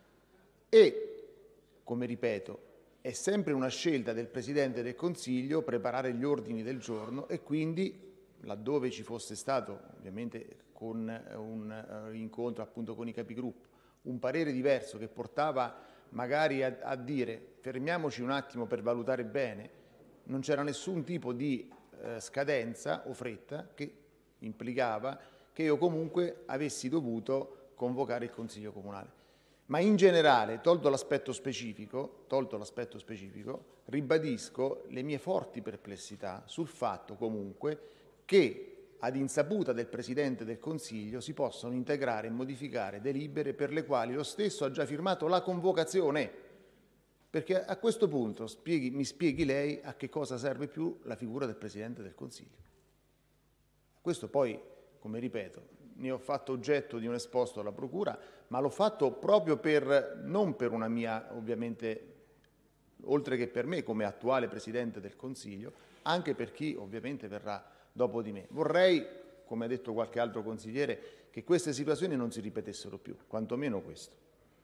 S9: E, come ripeto, è sempre una scelta del Presidente del Consiglio preparare gli ordini del giorno e quindi, laddove ci fosse stato, ovviamente con un incontro appunto con i capigruppo, un parere diverso che portava magari a dire fermiamoci un attimo per valutare bene, non c'era nessun tipo di scadenza o fretta che implicava che io comunque avessi dovuto convocare il Consiglio Comunale. Ma in generale, tolto l'aspetto specifico, ribadisco le mie forti perplessità sul fatto comunque che ad insaputa del Presidente del Consiglio si possono integrare e modificare delibere per le quali lo stesso ha già firmato la convocazione. Perché a questo punto mi spieghi lei a che cosa serve più la figura del Presidente del Consiglio. Questo poi, come ripeto, ne ho fatto oggetto di un esposto alla Procura, ma l'ho fatto proprio non per una mia, ovviamente, oltre che per me come attuale Presidente del Consiglio, anche per chi ovviamente verrà dopo di me. Vorrei, come ha detto qualche altro consigliere, che queste situazioni non si ripetessero più, quantomeno questo.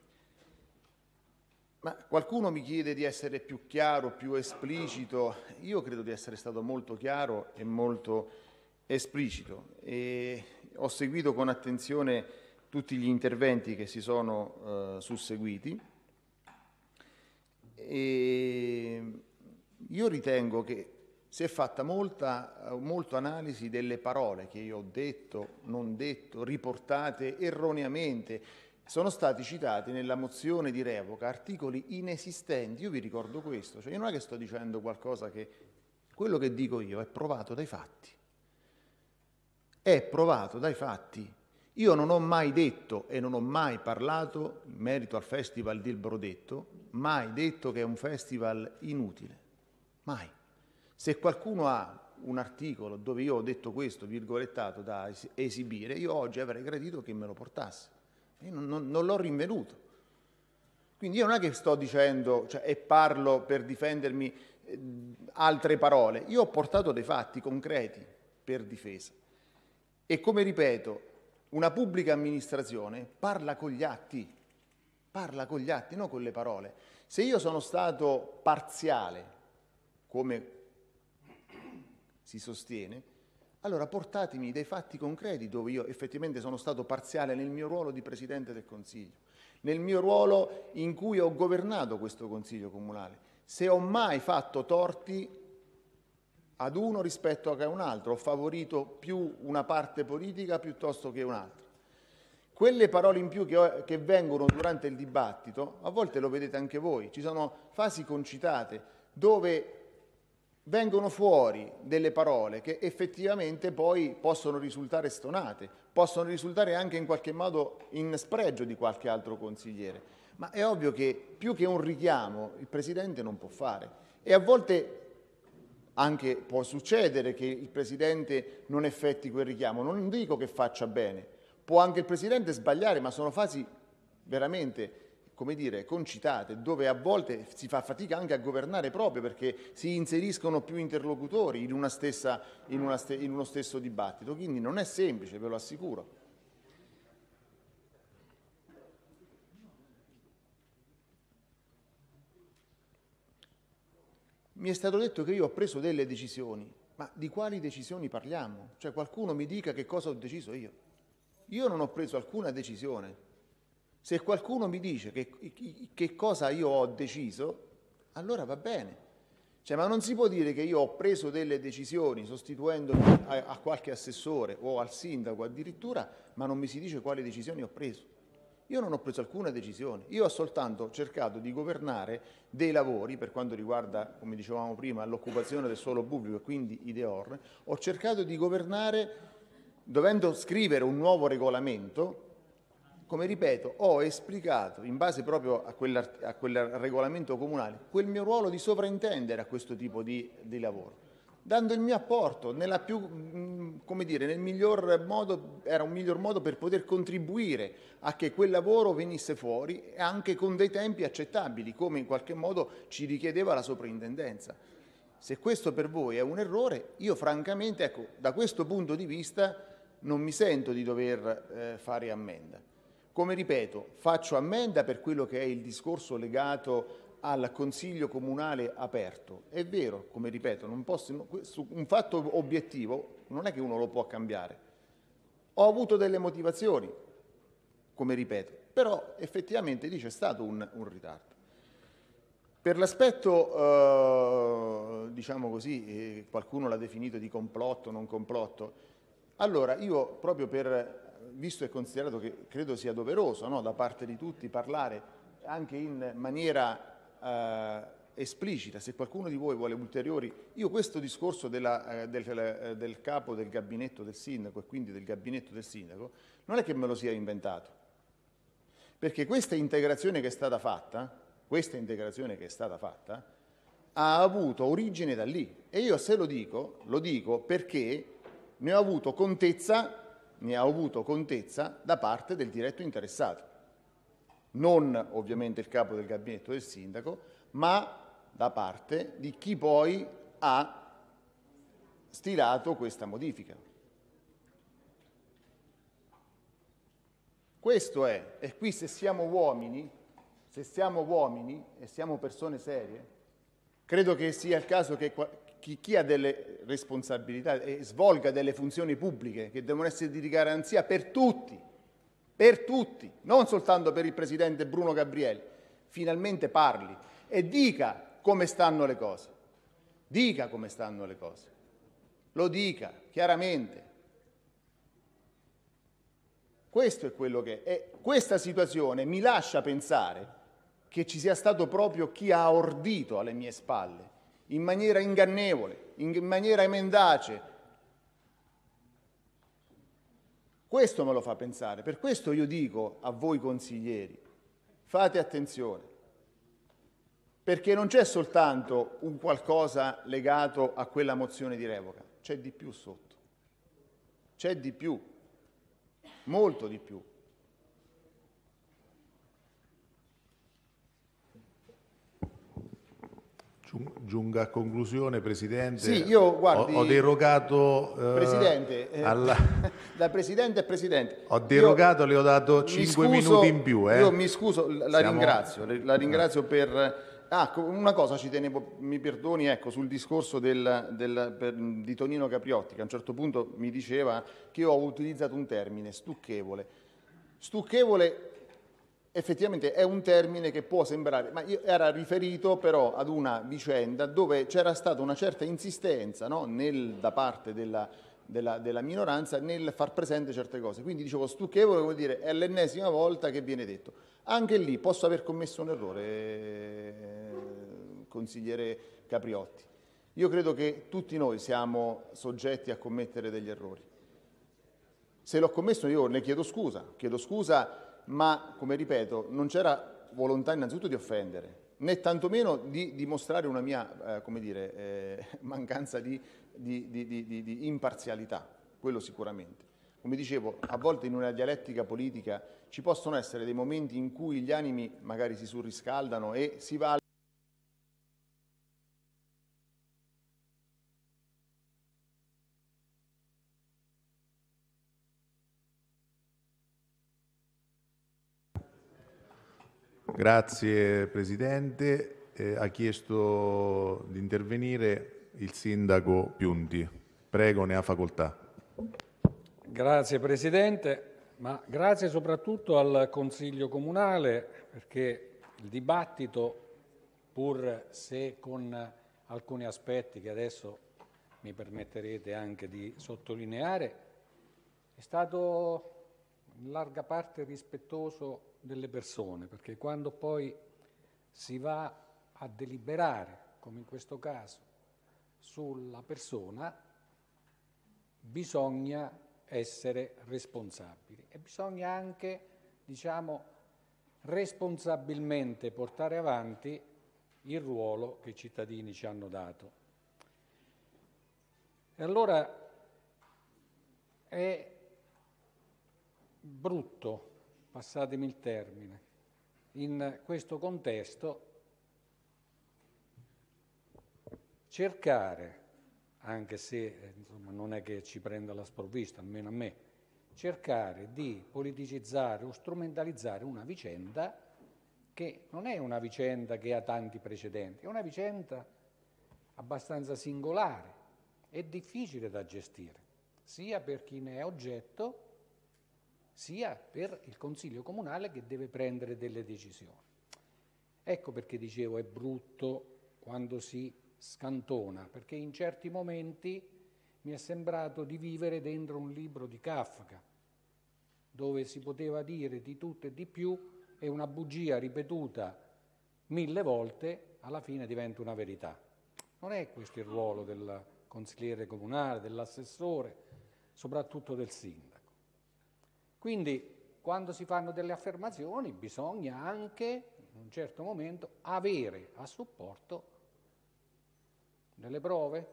S9: Ma qualcuno mi chiede di essere più chiaro, più esplicito. Io credo di essere stato molto chiaro e molto esplicito e ho seguito con attenzione tutti gli interventi che si sono susseguiti e io ritengo che si è fatta molta analisi delle parole che io ho detto, non detto, riportate erroneamente. Sono stati citati nella mozione di revoca articoli inesistenti, io vi ricordo questo, cioè io non è che sto dicendo qualcosa che... Quello che dico io è provato dai fatti. È provato dai fatti. Io non ho mai detto e non ho mai parlato, in merito al Festival del Brodetto, mai detto che è un festival inutile. Mai. Se qualcuno ha un articolo dove io ho detto questo, virgolettato, da esibire, io oggi avrei gradito che me lo portasse. Io non l'ho rinvenuto. Quindi io non è che sto dicendo e parlo per difendermi altre parole. Io ho portato dei fatti concreti per difesa. E come ripeto, una pubblica amministrazione parla con gli atti, non con le parole. Se io sono stato parziale, come si sostiene, allora portatemi dei fatti concreti dove io effettivamente sono stato parziale nel mio ruolo di Presidente del Consiglio, nel mio ruolo in cui ho governato questo Consiglio Comunale. Se ho mai fatto torti ad uno rispetto a un altro, ho favorito più una parte politica piuttosto che un'altra. Quelle parole in più che vengono durante il dibattito, a volte lo vedete anche voi, ci sono fasi concitate dove vengono fuori delle parole che effettivamente poi possono risultare stonate, possono risultare anche in qualche modo in spregio di qualche altro consigliere. Ma è ovvio che più che un richiamo il Presidente non può fare. E a volte anche può succedere che il Presidente non effetti quel richiamo. Non dico che faccia bene. Può anche il Presidente sbagliare, ma sono fasi veramente, come dire, concitate, dove a volte si fa fatica anche a governare proprio perché si inseriscono più interlocutori in uno stesso dibattito. Quindi non è semplice, ve lo assicuro. Mi è stato detto che io ho preso delle decisioni, ma di quali decisioni parliamo? Cioè qualcuno mi dica che cosa ho deciso io. Io non ho preso alcuna decisione. Se qualcuno mi dice che cosa io ho deciso, allora va bene. Cioè, ma non si può dire che io ho preso delle decisioni sostituendo a qualche assessore o al sindaco addirittura, ma non mi si dice quali decisioni ho preso. Io non ho preso alcuna decisione, io ho soltanto cercato di governare dei lavori per quanto riguarda, come dicevamo prima, l'occupazione del suolo pubblico e quindi i DEOR, ho cercato di governare dovendo scrivere un nuovo regolamento. Come ripeto, ho esplicato, in base proprio a quel regolamento comunale, quel mio ruolo di sovrintendere a questo tipo di lavoro, dando il mio apporto nel miglior modo, era un miglior modo per poter contribuire a che quel lavoro venisse fuori anche con dei tempi accettabili, come in qualche modo ci richiedeva la soprintendenza. Se questo per voi è un errore, io francamente, ecco, da questo punto di vista non mi sento di dover fare ammenda. Come ripeto, faccio ammenda per quello che è il discorso legato al Consiglio Comunale aperto. È vero, come ripeto, non posso, su un fatto obiettivo non è che uno lo può cambiare. Ho avuto delle motivazioni, come ripeto, però effettivamente lì c'è stato un ritardo. Per l'aspetto, diciamo così, qualcuno l'ha definito di complotto, non complotto, allora io proprio visto e considerato che credo sia doveroso, no, da parte di tutti parlare anche in maniera esplicita, se qualcuno di voi vuole ulteriori, io questo discorso del capo del gabinetto del sindaco e quindi del gabinetto del sindaco non è che me lo sia inventato, perché questa integrazione che è stata fatta ha avuto origine da lì e io se lo dico perché ne ho avuto contezza da parte del diretto interessato. Non ovviamente il capo del gabinetto del sindaco, ma da parte di chi poi ha stilato questa modifica. Questo è, e qui se siamo uomini e siamo persone serie, credo che sia il caso che chi ha delle responsabilità e svolga delle funzioni pubbliche che devono essere di garanzia per tutti, non soltanto per il presidente Bruno Gabrielli, finalmente parli e dica come stanno le cose. Lo dica chiaramente. Questo è quello che è. Questa situazione mi lascia pensare che ci sia stato proprio chi ha ordito alle mie spalle, in maniera ingannevole, in maniera emendace. Questo me lo fa pensare. Per questo io dico a voi consiglieri, fate attenzione, perché non c'è soltanto un qualcosa legato a quella mozione di revoca, c'è di più sotto. C'è di più, molto di più.
S2: Giunga a conclusione, Presidente.
S9: Sì, io guardi,
S2: ho derogato
S9: Presidente, da Presidente a Presidente.
S2: Ho derogato, le ho dato 5 minuti in più.
S9: Io mi scuso, la ringrazio per... una cosa ci tenevo, mi perdoni, ecco, sul discorso di Tonino Capriotti, che a un certo punto mi diceva che io ho utilizzato un termine, stucchevole. Stucchevole effettivamente è un termine che può sembrare, ma era riferito però ad una vicenda dove c'era stata una certa insistenza, no, da parte della minoranza nel far presente certe cose. Quindi dicevo stucchevole vuol dire è l'ennesima volta che viene detto. Anche lì posso aver commesso un errore, consigliere Capriotti. Io credo che tutti noi siamo soggetti a commettere degli errori. Se l'ho commesso io ne chiedo scusa, ma, come ripeto, non c'era volontà innanzitutto di offendere, né tantomeno di dimostrare una mia, mancanza di imparzialità, quello sicuramente. Come dicevo, a volte in una dialettica politica ci possono essere dei momenti in cui gli animi magari si surriscaldano e si va
S2: Grazie Presidente. Ha chiesto di intervenire il Sindaco Piunti. Prego, ne ha facoltà.
S10: Grazie Presidente, ma grazie soprattutto al Consiglio Comunale perché il dibattito, pur se con alcuni aspetti che adesso mi permetterete anche di sottolineare, è stato in larga parte rispettoso delle persone, perché quando poi si va a deliberare, come in questo caso, sulla persona, bisogna essere responsabili e bisogna anche, responsabilmente portare avanti il ruolo che i cittadini ci hanno dato. E allora è brutto, passatemi il termine, in questo contesto cercare, anche se non è che ci prenda la sprovvista, almeno a me, cercare di politicizzare o strumentalizzare una vicenda che non è una vicenda che ha tanti precedenti, è una vicenda abbastanza singolare e difficile da gestire, sia per chi ne è oggetto, sia per il Consiglio Comunale che deve prendere delle decisioni. Ecco perché dicevo è brutto quando si scantona, perché in certi momenti mi è sembrato di vivere dentro un libro di Kafka, dove si poteva dire di tutto e di più e una bugia ripetuta 1000 volte alla fine diventa una verità. Non è questo il ruolo del consigliere comunale, dell'assessore, soprattutto del sindaco. Quindi quando si fanno delle affermazioni bisogna anche, in un certo momento, avere a supporto delle prove,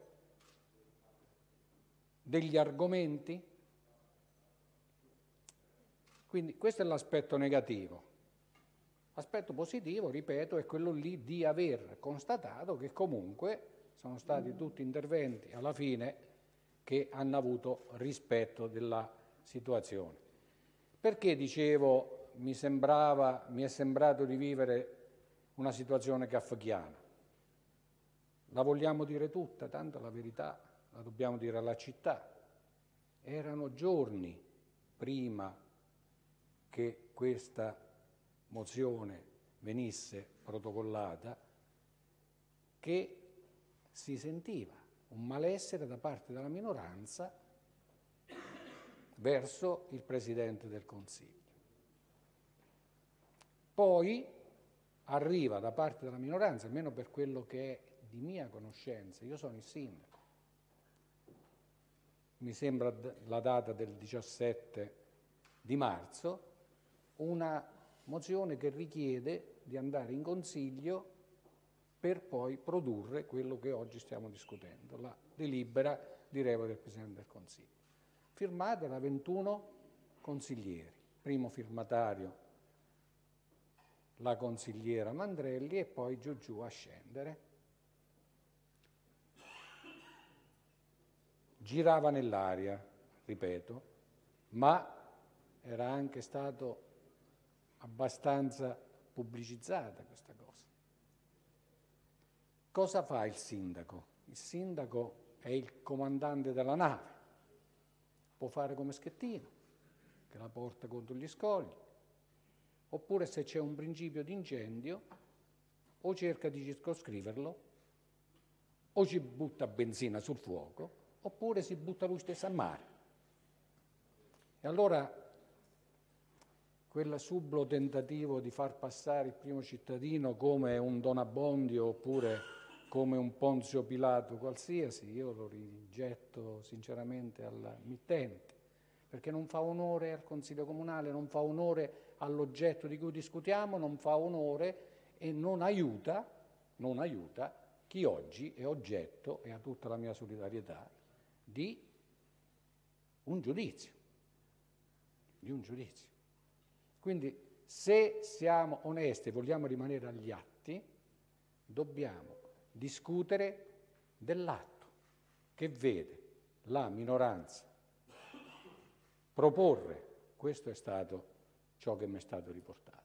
S10: degli argomenti. Quindi questo è l'aspetto negativo. L'aspetto positivo, ripeto, è quello lì di aver constatato che comunque sono stati tutti interventi alla fine che hanno avuto rispetto della situazione. Perché dicevo mi è sembrato di vivere una situazione kafkiana? La vogliamo dire tutta, tanto la verità la dobbiamo dire alla città. Erano giorni prima che questa mozione venisse protocollata che si sentiva un malessere da parte della minoranza verso il Presidente del Consiglio. Poi arriva da parte della minoranza, almeno per quello che è di mia conoscenza, io sono il sindaco, mi sembra la data del 17 di marzo, una mozione che richiede di andare in Consiglio per poi produrre quello che oggi stiamo discutendo, la delibera di revoca del Presidente del Consiglio, firmata da 21 consiglieri, primo firmatario la consigliera Mandrelli e poi giù a scendere. Girava nell'aria, ripeto, ma era anche stato abbastanza pubblicizzata questa cosa. Cosa fa il sindaco? Il sindaco è il comandante della nave, può fare come Schettino, che la porta contro gli scogli, oppure se c'è un principio di incendio o cerca di circoscriverlo o ci butta benzina sul fuoco oppure si butta lui stesso a mare. E allora quel subdolo tentativo di far passare il primo cittadino come un Don Abbondio oppure come un Ponzio Pilato qualsiasi, io lo rigetto sinceramente al mittente, perché non fa onore al Consiglio Comunale, non fa onore all'oggetto di cui discutiamo, non fa onore e non aiuta chi oggi è oggetto, e ha tutta la mia solidarietà, di un giudizio. Quindi se siamo onesti e vogliamo rimanere agli atti, dobbiamo discutere dell'atto che vede la minoranza proporre, questo è stato ciò che mi è stato riportato,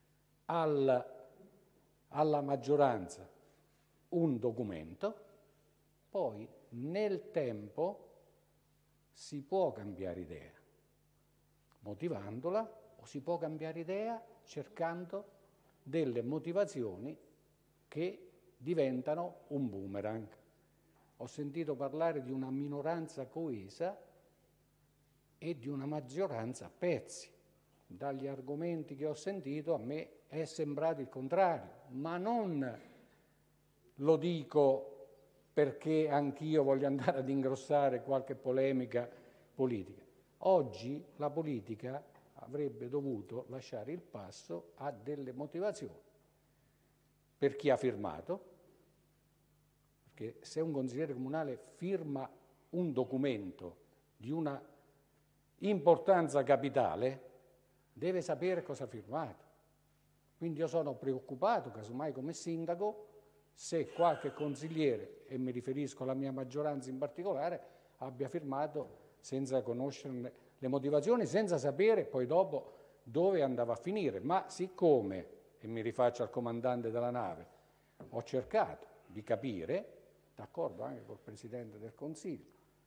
S10: alla maggioranza un documento, poi nel tempo si può cambiare idea, motivandola, o si può cambiare idea cercando delle motivazioni che diventano un boomerang. Ho sentito parlare di una minoranza coesa e di una maggioranza a pezzi. Dagli argomenti che ho sentito a me è sembrato il contrario, ma non lo dico perché anch'io voglio andare ad ingrossare qualche polemica politica. Oggi la politica avrebbe dovuto lasciare il passo a delle motivazioni per chi ha firmato, perché se un consigliere comunale firma un documento di una importanza capitale deve sapere cosa ha firmato. Quindi io sono preoccupato, casomai come sindaco, se qualche consigliere, e mi riferisco alla mia maggioranza in particolare, abbia firmato senza conoscerne le motivazioni, senza sapere poi dopo dove andava a finire. Ma siccome, e mi rifaccio al comandante della nave, ho cercato di capire, d'accordo anche col Presidente del Consiglio,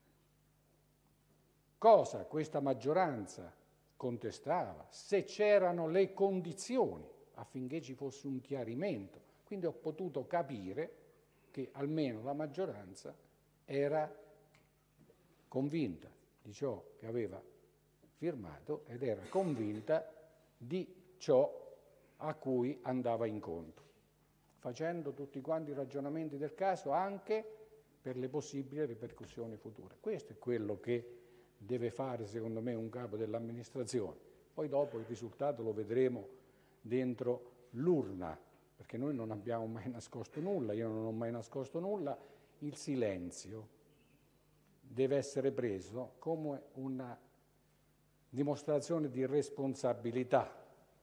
S10: cosa questa maggioranza contestava, se c'erano le condizioni affinché ci fosse un chiarimento. Quindi ho potuto capire che almeno la maggioranza era convinta di ciò che aveva firmato ed era convinta di ciò a cui andava incontro, facendo tutti quanti i ragionamenti del caso anche per le possibili ripercussioni future. Questo è quello che deve fare, secondo me, un capo dell'amministrazione. Poi dopo il risultato lo vedremo dentro l'urna, perché noi non abbiamo mai nascosto nulla, io non ho mai nascosto nulla. Il silenzio deve essere preso come una dimostrazione di responsabilità.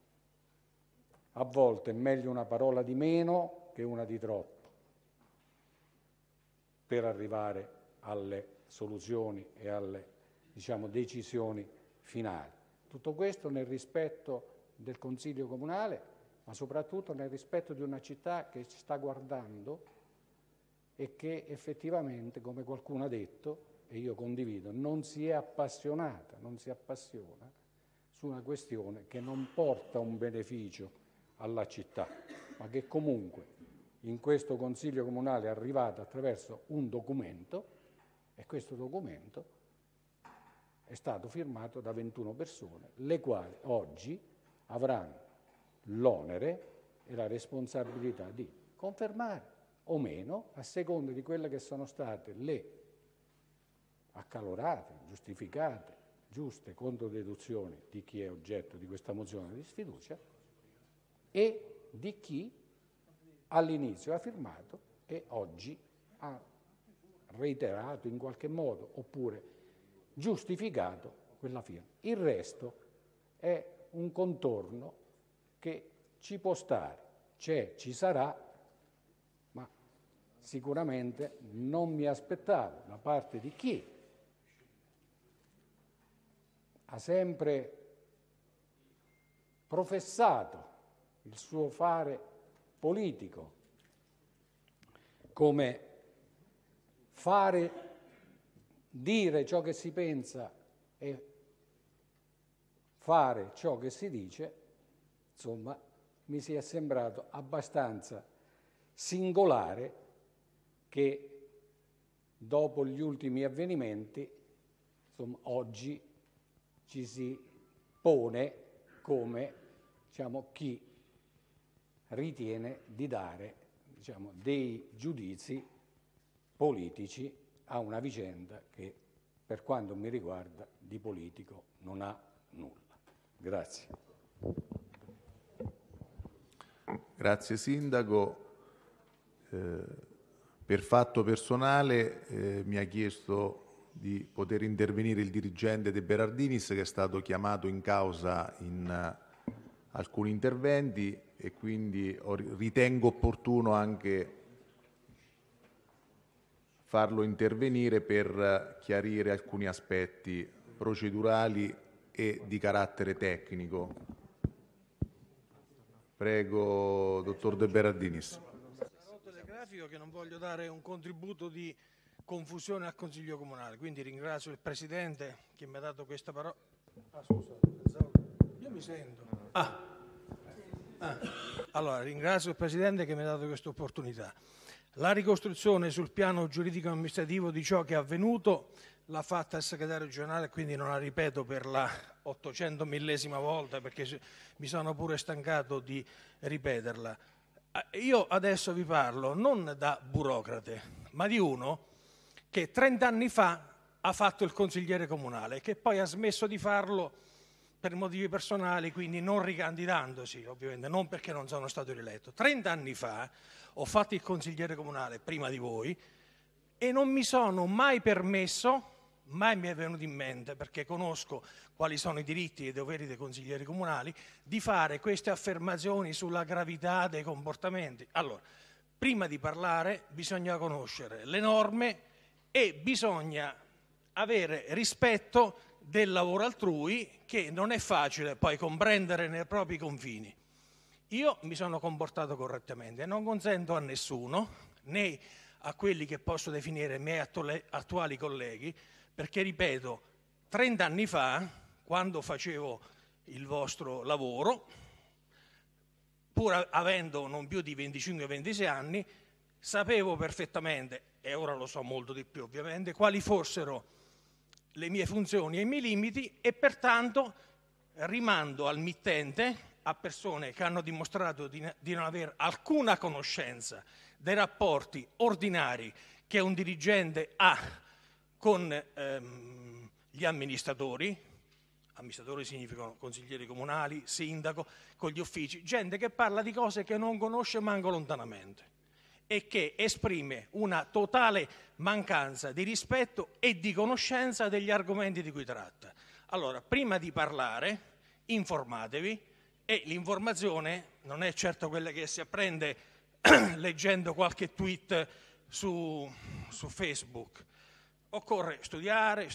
S10: A volte è meglio una parola di meno che una di troppo per arrivare alle soluzioni e alle, decisioni finali. Tutto questo nel rispetto del Consiglio Comunale, ma soprattutto nel rispetto di una città che ci sta guardando e che effettivamente, come qualcuno ha detto, e io condivido, non si è appassionata, non si appassiona su una questione che non porta un beneficio alla città, ma che comunque in questo Consiglio Comunale è arrivata attraverso un documento, e questo documento è stato firmato da 21 persone, le quali oggi avranno l'onere e la responsabilità di confermare o meno, a seconda di quelle che sono state le accalorate, giustificate, giuste controdeduzioni di chi è oggetto di questa mozione di sfiducia e di chi all'inizio ha firmato e oggi ha reiterato in qualche modo oppure giustificato quella firma. Il resto è un contorno che ci può stare, c'è, ci sarà, ma sicuramente non mi aspettavo da parte di chi ha sempre professato il suo fare politico come dire ciò che si pensa e fare ciò che si dice, insomma, mi sia sembrato abbastanza singolare che dopo gli ultimi avvenimenti, insomma, oggi ci si pone come, chi ritiene di dare, dei giudizi politici a una vicenda che, per quanto mi riguarda, di politico non ha nulla. Grazie.
S2: Grazie Sindaco. Per fatto personale mi ha chiesto di poter intervenire il dirigente De Berardinis, che è stato chiamato in causa in alcuni interventi, e quindi ritengo opportuno anche farlo intervenire per chiarire alcuni aspetti procedurali e di carattere tecnico. Prego, dottor De Berardinis.
S11: Sarò telegrafico, che non voglio dare un contributo di confusione al Consiglio Comunale, quindi ringrazio il Presidente che mi ha dato questa parola. Scusate, io mi sento. Allora, ringrazio il Presidente che mi ha dato questa opportunità. La ricostruzione sul piano giuridico-amministrativo di ciò che è avvenuto l'ha fatta il segretario generale, quindi non la ripeto per la 800.000esima volta, perché mi sono pure stancato di ripeterla. Io adesso vi parlo non da burocrate, ma di uno che 30 anni fa ha fatto il consigliere comunale, che poi ha smesso di farlo per motivi personali, quindi non ricandidandosi, ovviamente, non perché non sono stato rieletto. 30 anni fa ho fatto il consigliere comunale prima di voi e non mi sono mai permesso, mai mi è venuto in mente, perché conosco quali sono i diritti e i doveri dei consiglieri comunali, di fare queste affermazioni sulla gravità dei comportamenti. Allora, prima di parlare bisogna conoscere le norme e bisogna avere rispetto del lavoro altrui, che non è facile poi comprendere nei propri confini. Io mi sono comportato correttamente e non consento a nessuno, né a quelli che posso definire i miei attuali colleghi, perché ripeto, 30 anni fa, quando facevo il vostro lavoro, pur avendo non più di 25-26 anni, sapevo perfettamente, e ora lo so molto di più ovviamente, quali fossero le mie funzioni e i miei limiti, e pertanto rimando al mittente, a persone che hanno dimostrato di non avere alcuna conoscenza dei rapporti ordinari che un dirigente ha con gli amministratori significano consiglieri comunali, sindaco, con gli uffici, gente che parla di cose che non conosce manco lontanamente e che esprime una totale mancanza di rispetto e di conoscenza degli argomenti di cui tratta. Allora, prima di parlare, informatevi, e l'informazione non è certo quella che si apprende leggendo qualche tweet su Facebook. Occorre studiare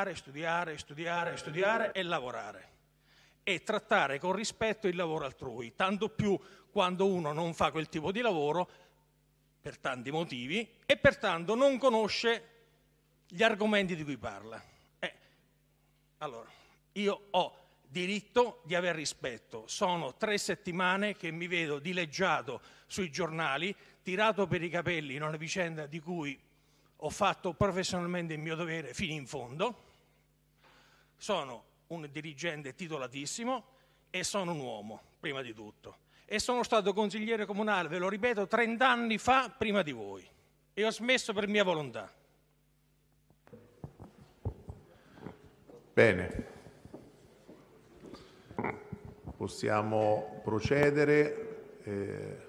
S11: e lavorare e trattare con rispetto il lavoro altrui, tanto più quando uno non fa quel tipo di lavoro per tanti motivi e pertanto non conosce gli argomenti di cui parla. Allora, io ho diritto di aver rispetto. Sono 3 settimane che mi vedo dileggiato sui giornali, tirato per i capelli in una vicenda di cui ho fatto professionalmente il mio dovere fino in fondo. Sono un dirigente titolatissimo e sono un uomo, prima di tutto. E sono stato consigliere comunale, ve lo ripeto, 30 anni fa prima di voi. E ho smesso per mia volontà.
S2: Bene. Possiamo procedere.